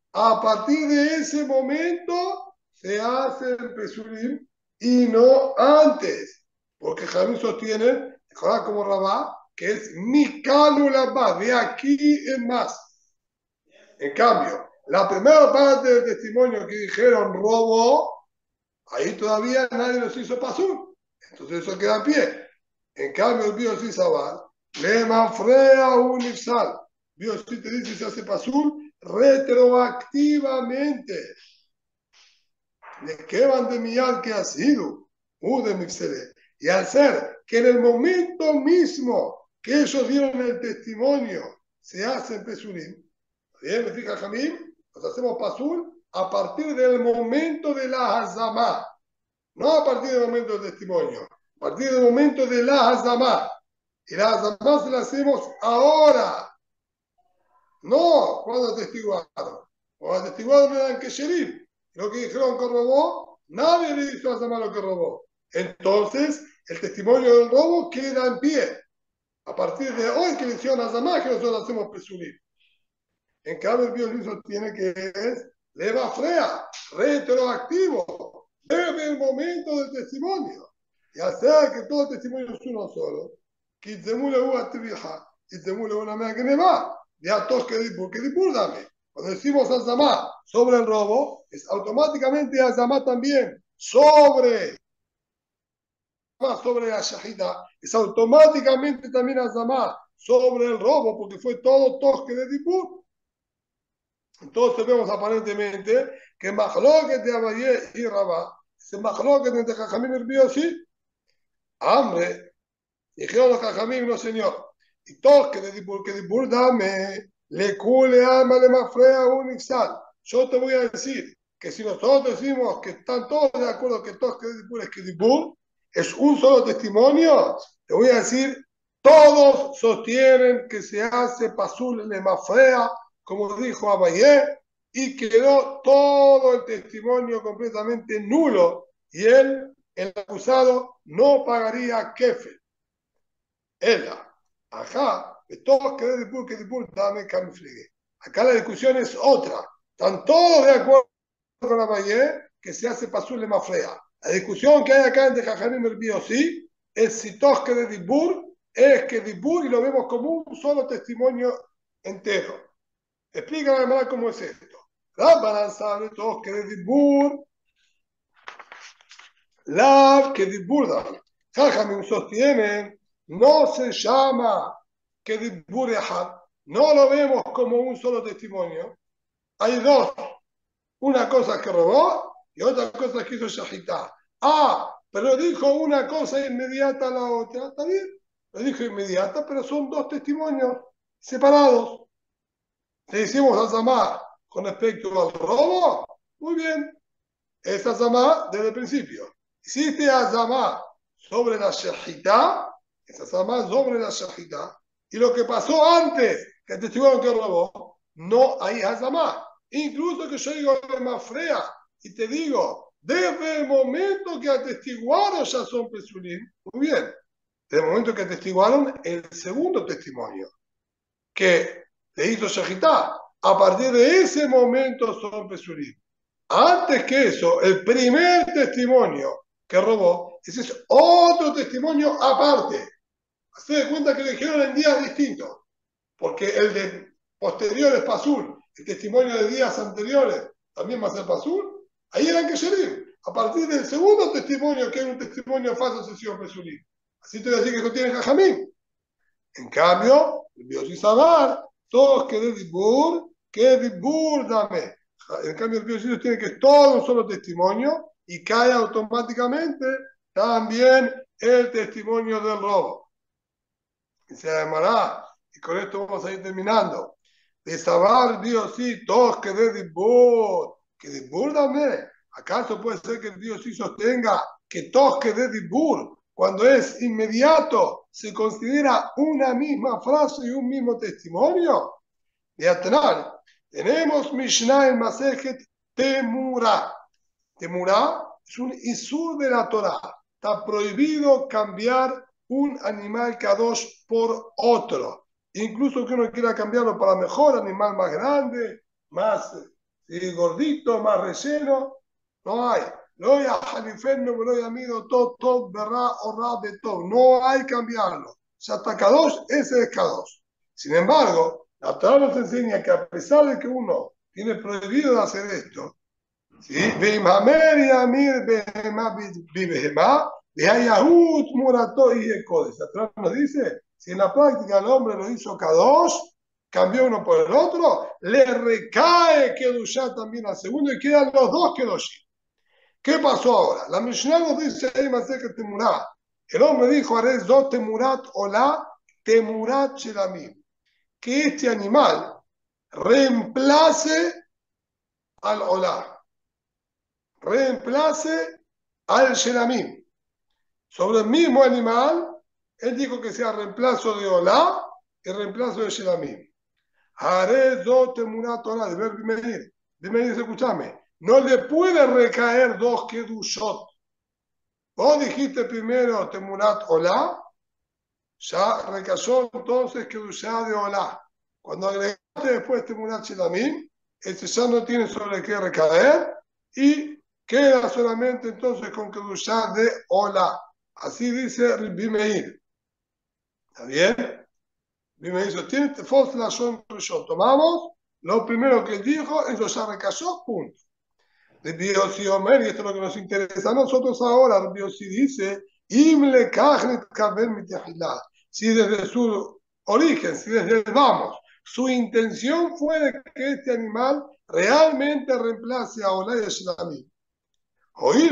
A partir de ese momento se hace el Pesulim y no antes. Porque Jamín sostiene, como Rabá, que es mi cálula más, de aquí en más. En cambio, la primera parte del testimonio que dijeron robo, ahí todavía nadie nos hizo pasul. Entonces eso queda en pie. En cambio, el Biosí Sabal, le manfrea un ipsal. Biosí te dice se hace pasul retroactivamente. Le quedan de mial que ha sido, de mixere. Y al ser que en el momento mismo que ellos dieron el testimonio, se hace pesulim. Bien, me fija Jamín, nos hacemos pasul a partir del momento de la hazamá, no a partir del momento del testimonio, a partir del momento de la hazamá. Y la hazamá se la hacemos ahora, no cuando atestiguaron. Cuando atestiguaron le dan que sherir. Lo que dijeron que robó, nadie le hizo hazamá lo que robó. Entonces, el testimonio del robo queda en pie. A partir de hoy que le hicieron hazamá, que nosotros hacemos pesulim. En cambio, el biolizo tiene que es leva frea, retroactivo, desde el momento del testimonio. Y hacer que todo el testimonio es uno solo. Que te mule una trija y te mule una mea que me va. Ya todos que dame. Cuando decimos azamá sobre el robo, es automáticamente azamá también sobre la shahida, es automáticamente también azamá sobre el robo, porque fue todo tosque de Dipur. Entonces vemos aparentemente que Mahloket de Abayé y Rabá, ese Mahloket entre Jajamim y Biosí, hambre, dijeron los Jajamim, no señor, y todos que de dame, le cule alma de Mafrea un ixal. Yo te voy a decir que si nosotros decimos que están todos de acuerdo que todos que es Kedibur, es un solo testimonio, te voy a decir, todos sostienen que se hace pasul de Mafrea, como dijo Abayé, y quedó todo el testimonio completamente nulo, y él, el acusado, no pagaría kefe. Ella, ajá, todos que dame camuflaje. Acá la discusión es otra. Están todos de acuerdo con la Valle que se hace pasul de mafrea. La discusión que hay acá entre Jajarim y el Biosí es si Tosque de Dibur es que Dibur y lo vemos como un solo testimonio entero. Explícame más cómo es esto. Rabbanan sabe Tosque de Dibur, Lav que Dibur. Jajamim sostienen, no se llama que Dibur Ehad, no lo vemos como un solo testimonio. Hay dos. Una cosa que robó y otra cosa que hizo Shahitá. Ah, pero dijo una cosa inmediata a la otra. ¿Está bien? Lo dijo inmediata, pero son dos testimonios separados. Le hicimos a Samá con respecto al robo. Muy bien. Es Azamá desde el principio. Hiciste Azamá sobre la Shahitá, es Azamá sobre la Shahitá, y lo que pasó antes que atestiguaron que robó, no hay Azamá. Incluso que yo digo más frea y te digo, desde el momento que atestiguaron ya son Pesulim, muy bien, desde el momento que atestiguaron el segundo testimonio, que le hizo Shahitá, a partir de ese momento son Pesulim. Antes que eso, el primer testimonio que robó, ese es otro testimonio aparte. Se de cuenta que lo dijeron en días distintos, porque el de posteriores Pasul, el testimonio de días anteriores, también va a ser Pasul. Ahí eran que Sherim. A partir del segundo testimonio, que es un testimonio falso, sesión Pesulim. Así te voy a decir que no tiene Jajamín. En cambio, el Biosisabar, todos que Dibur dame. En cambio, el biocidio tiene que es todo un solo testimonio y cae automáticamente también el testimonio del robo. Y se llamará, y con esto vamos a ir terminando. De Sabar, Dios sí, todos que Dibur dame. ¿Acaso puede ser que el Dios sí sostenga que todos que Dibur, cuando es inmediato, se considera una misma frase y un mismo testimonio? De Atenal, tenemos Mishnah en Masejet Temurá. Temurá es un isur de la Torah. Está prohibido cambiar un animal kadosh por otro. Incluso que uno quiera cambiarlo para mejor, animal más grande, más ¿sí? Gordito, más relleno, no hay. No hay a Jalifén, no me lo he amido, todo, verdad, o de todo. No hay cambiarlo. Ya está Kadosh, ese es Kadosh. Sin embargo, la Torah nos enseña que a pesar de que uno tiene prohibido hacer esto, ¿sí? Veimhamer y Amir Behemá Bibehemá, Behayahut Murato y Ekodes. La Torah nos dice, si en la práctica el hombre lo hizo Kadosh, cambió uno por el otro, le recae Kedushá también al segundo y quedan los dos Kedoshim. ¿Qué pasó ahora? La Mishnah nos dice, que Temurá. El hombre dijo, haré dos Temurat Olá, Temurat Shelamim. Que este animal reemplace al Olá, reemplace al Shelamim. Sobre el mismo animal, él dijo que sea reemplazo de Olá y reemplazo de Shelamim. Haré dos Temurat Olá, de ver Bimeir, escúchame, no le puede recaer dos Kedushot. Vos dijiste primero Temurat Olá, ya recayó entonces Kedushá de Olá. Cuando agregaste después Temurat Shelamim, este ya no tiene sobre qué recaer y queda solamente entonces con Kedushá de Olá. Así dice Bimeir. ¿Está bien? Bimeir dice, tiene Fos la Shon Rishon. Tomamos lo primero que él dijo, eso ya recayó, punto. Rabbi Omer, y esto es lo que nos interesa a nosotros ahora, Rabbi dice, si desde su origen, si desde el vamos, su intención fue de que este animal realmente reemplace a Olá y a Shlamim. Oír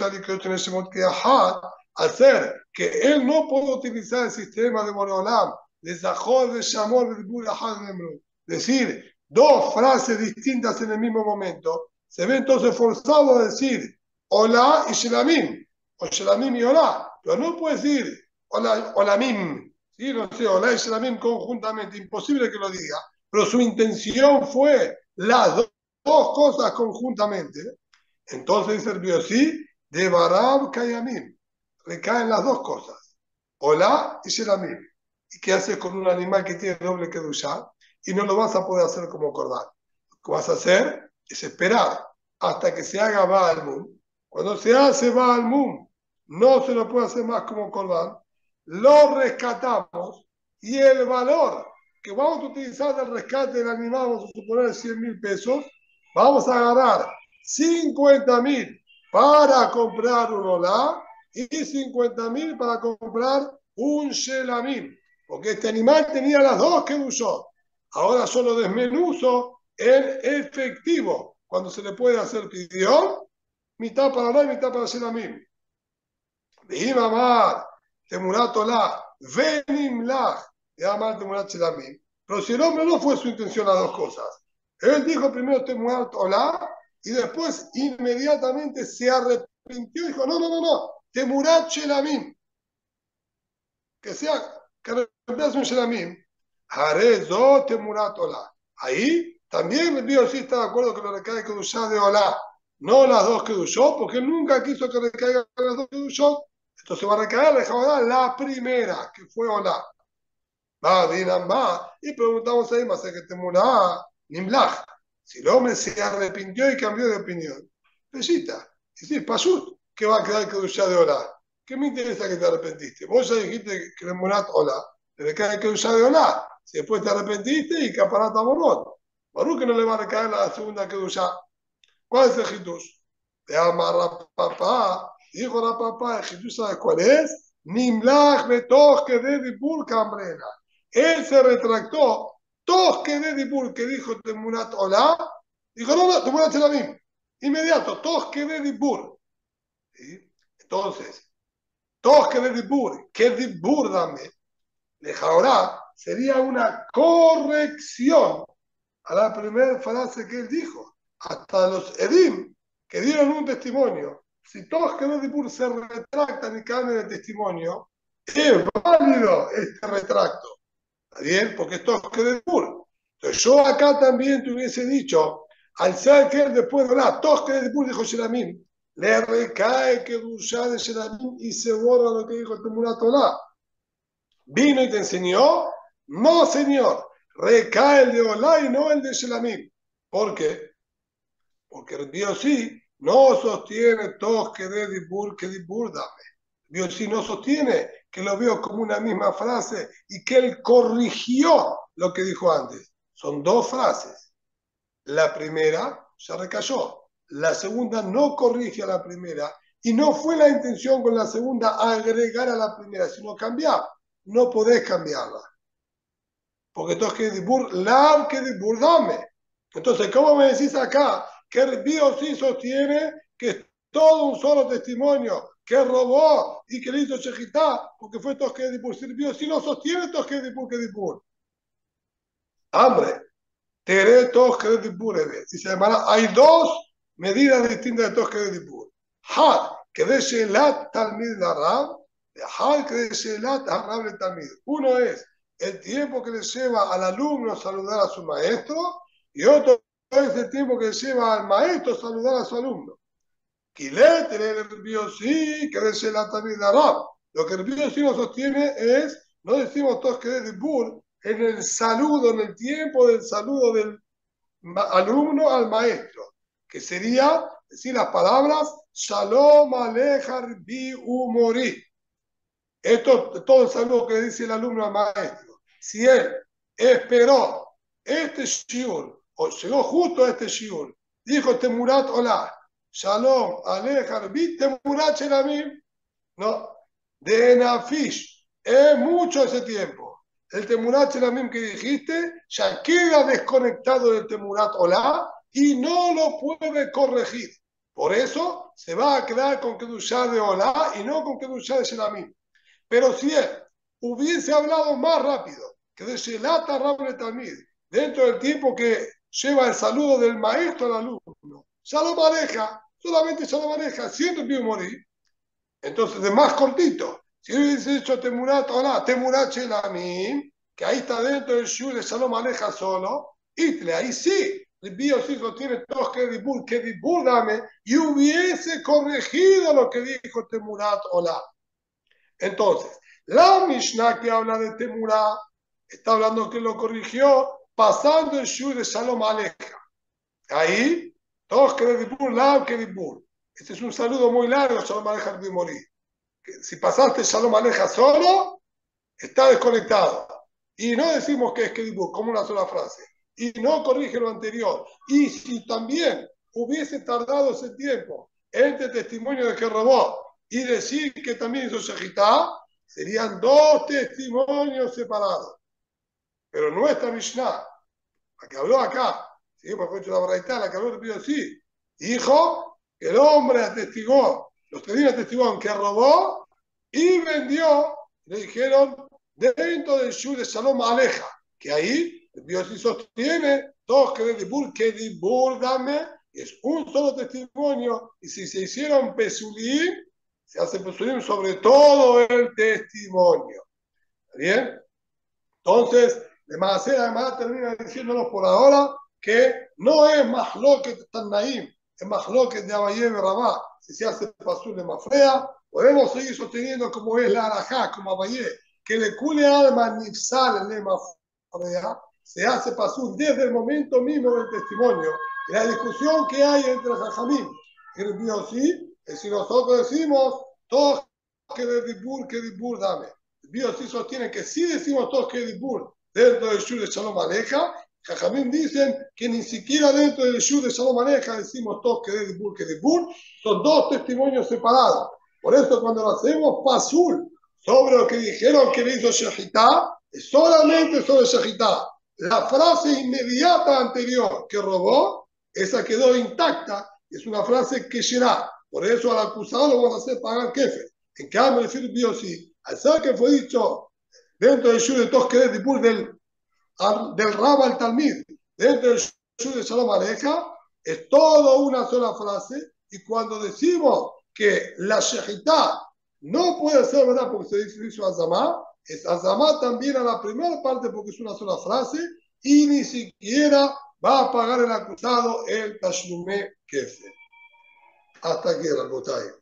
hacer que él no puede utilizar el sistema de Boreolam, de Zahor, de Shamor, de Burahad, decir dos frases distintas en el mismo momento, se ve entonces forzado a decir Olá y Shelamim, o Shelamim y Olá, pero no puede decir Olamim, ¿sí? No sé, Olá y Shelamim conjuntamente, imposible que lo diga, pero su intención fue las dos cosas conjuntamente. Entonces dice el Biosí, de Barab Kayamim, recaen las dos cosas, Olá y Shelamim. ¿Y qué haces con un animal que tiene doble Kedushá? Y no lo vas a poder hacer como cordal. Lo que vas a hacer es esperar hasta que se haga Baal Mum. Cuando se hace Baal Mum, no se lo puede hacer más como cordal. Lo rescatamos y el valor que vamos a utilizar del rescate del animal, vamos a suponer 100.000 pesos, vamos a agarrar 50.000 para comprar un Olá y 50.000 para comprar un Shelamim. Porque este animal tenía las dos que usó. Ahora solo desmenuzo en efectivo. Cuando se le puede hacer pidión, mitad para Olá y mitad para Shelamim. Mamá, Temurat Olá, Venim Lach, Amar Temurat Shelamim. Pero si el hombre no fue su intención las dos cosas, él dijo primero Temurat Olá y después inmediatamente se arrepintió y dijo, no, Temurat Shelamim. Que sea, que reemplace un Shelamim. Haré zo Temurat Olá. Ahí también el Dios sí está de acuerdo que lo recae Kedushá de Olá. No las dos Kedushot, porque él nunca quiso que recaigan las dos Kedushot. Entonces va a recaer la primera, que fue Olá. Va, va, y preguntamos ahí, más que Temurá, Nimlach. Si el hombre se arrepintió y cambió de opinión, bellita. Y sí, Pashut, que va a quedar Kedushá de Olá. ¿Qué me interesa que te arrepentiste? Vos ya dijiste que Temurat Olá, te recae Kedushá de Olá. Si después te arrepentiste y caparata Morot. Baruch que no le va a recaer la segunda Kedushá. ¿Cuál es el Hidush? Te ama papá. Dijo la papá, el Hidush, ¿sabes cuál es? Nimlach betoch que de Dibur Cambrena. Él se retractó. Toch que de Dibur, que dijo Temurat Olá. Dijo, no, Temurat Shelamim. Inmediato, toch que de Dibur. ¿Sí? Entonces, toch que de Dibur, que Dibur dame. Ahora sería una corrección a la primera frase que él dijo. Hasta los Edim que dieron un testimonio, si todos que Dibur se retractan y cambian el testimonio, es válido este retracto. ¿Está bien? Porque es todos que Dibur. Entonces yo acá también te hubiese dicho, al ser que él después de hablar, todos que Dibur dijo Shelamim, le recae que Dushá de Shelamim y se borra lo que dijo el Temurat Olá. ¿Vino y te enseñó? No, señor. Recae el de Olá y no el de Shelamim. ¿Por qué? porque el Biosí no sostiene todos que dibur dame. Biosí no sostiene que lo veo como una misma frase y que él corrigió lo que dijo antes. Son dos frases. La primera se recayó. La segunda no corrige a la primera y no fue la intención con la segunda agregar a la primera, sino cambiar. No podés cambiarla. Porque entonces que dibur, lav que dibur dame. Entonces, ¿cómo me decís acá que el Biosí sostiene que es todo un solo testimonio, que robó y que le hizo Shejitá, porque fue Tosque Dibur? Si el Biosí no sostiene Tosque Dibur que Dibur. Hambre, Tere Tosque Dibur. Dice hermana, hay dos medidas distintas de Tosque Dibur. Had, que de Shelat Talmid la Rab, Had, que de Shelat Harab le Talmid. Uno es el tiempo que le lleva al alumno saludar a su maestro, y otro es el tiempo que le lleva al maestro saludar a su alumno. Kilet, el Biosí, que de Shelat Talmid la Rab. Lo que el Biosí nos sostiene es, no decimos todos que de Dibur, en el saludo, en el tiempo del saludo del alumno al maestro, que sería decir las palabras Shalom Aleja Rabbi Umori. Esto es todo el saludo que le dice el alumno al maestro. Si él esperó este shiur, o llegó justo a este shiur, dijo Temurat Hola, Shalom Aleja Rabbi Temurat Shelamim, no, de Nafish, es mucho ese tiempo. El Temurat Shelamim que dijiste ya queda desconectado del Temurat Olá y no lo puede corregir. Por eso se va a quedar con Kedushá de Olá y no con Kedushá de Shelamim. Pero si él hubiese hablado más rápido que de Shelata Rable Talmid, dentro del tiempo que lleva el saludo del maestro al alumno, ya lo maneja, solamente ya lo maneja, siempre pido morir. Entonces, de más cortito, si hubiese hecho Temurat Olá, Temurat Shelamim, que ahí está dentro del Shul, ya lo maneja solo, Itle, ahí sí, el Biosí tiene todos que dibur dame, y hubiese corregido lo que dijo Temurat Olá. Entonces, la Mishnah que habla de Temurá está hablando que lo corrigió pasando el Shul de Shalom Aleja. Ahí, todos que dibur, la que dibur. Este es un saludo muy largo, Shalom Aleja de morir. Si pasaste Shalom Aleja solo, está desconectado. Y no decimos que es que dibur, como una sola frase. Y no corrige lo anterior. Y si también hubiese tardado ese tiempo entre testimonio de que robó y decir que también hizo Shejitá, serían dos testimonios separados. Pero nuestra Mishnah, la que habló acá, ¿sí? Porque fue la Baraitá, la que habló el así, dijo que el hombre atestigó, los testigos atestiguaron que robó y vendió, le dijeron, dentro del Shul de Shalom Aleja, que ahí el Biosí sostiene, todos que dibur dame, es un solo testimonio, y si se hicieron pesulim, se hace pesulim sobre todo el testimonio. ¿Está bien? Entonces, de Maaseh además termina diciéndonos por ahora que no es Mahloket Tanaim, es Mahloket de Abayé y Rabá. Si se hace pasul de Mafrea, podemos seguir sosteniendo como es la Arajá, como Abayé, que le cule alma nifsal le Mafrea, se hace pasul desde el momento mismo del testimonio. Y la discusión que hay entre Jajamim y el Biosí es si nosotros decimos todos que dibur dame. Biosí sostiene que si decimos todos que dibur dentro del Shur de Shalom Aleja, Jajamim dicen que ni siquiera dentro del Shur de Shalom Aleja decimos todos que dibur, son dos testimonios separados. Por eso cuando lo hacemos pasul sobre lo que dijeron que le hizo Shejitá, es solamente sobre Shejitá. La frase inmediata anterior que robó, esa quedó intacta, es una frase que será. Por eso al acusado lo vamos a hacer pagar kefer. En cambio, el Biosí, al ser que fue dicho dentro del Shur de Tosque de Dibur del Rab al Talmid, dentro del Shur de Shalom Aleja, es toda una sola frase, y cuando decimos que la Shejitá no puede ser verdad porque se dice Azamá, es Azamá también a la primera parte porque es una sola frase, y ni siquiera va a pagar el acusado el Tashlume Kefe. Hasta aquí, Rabotay.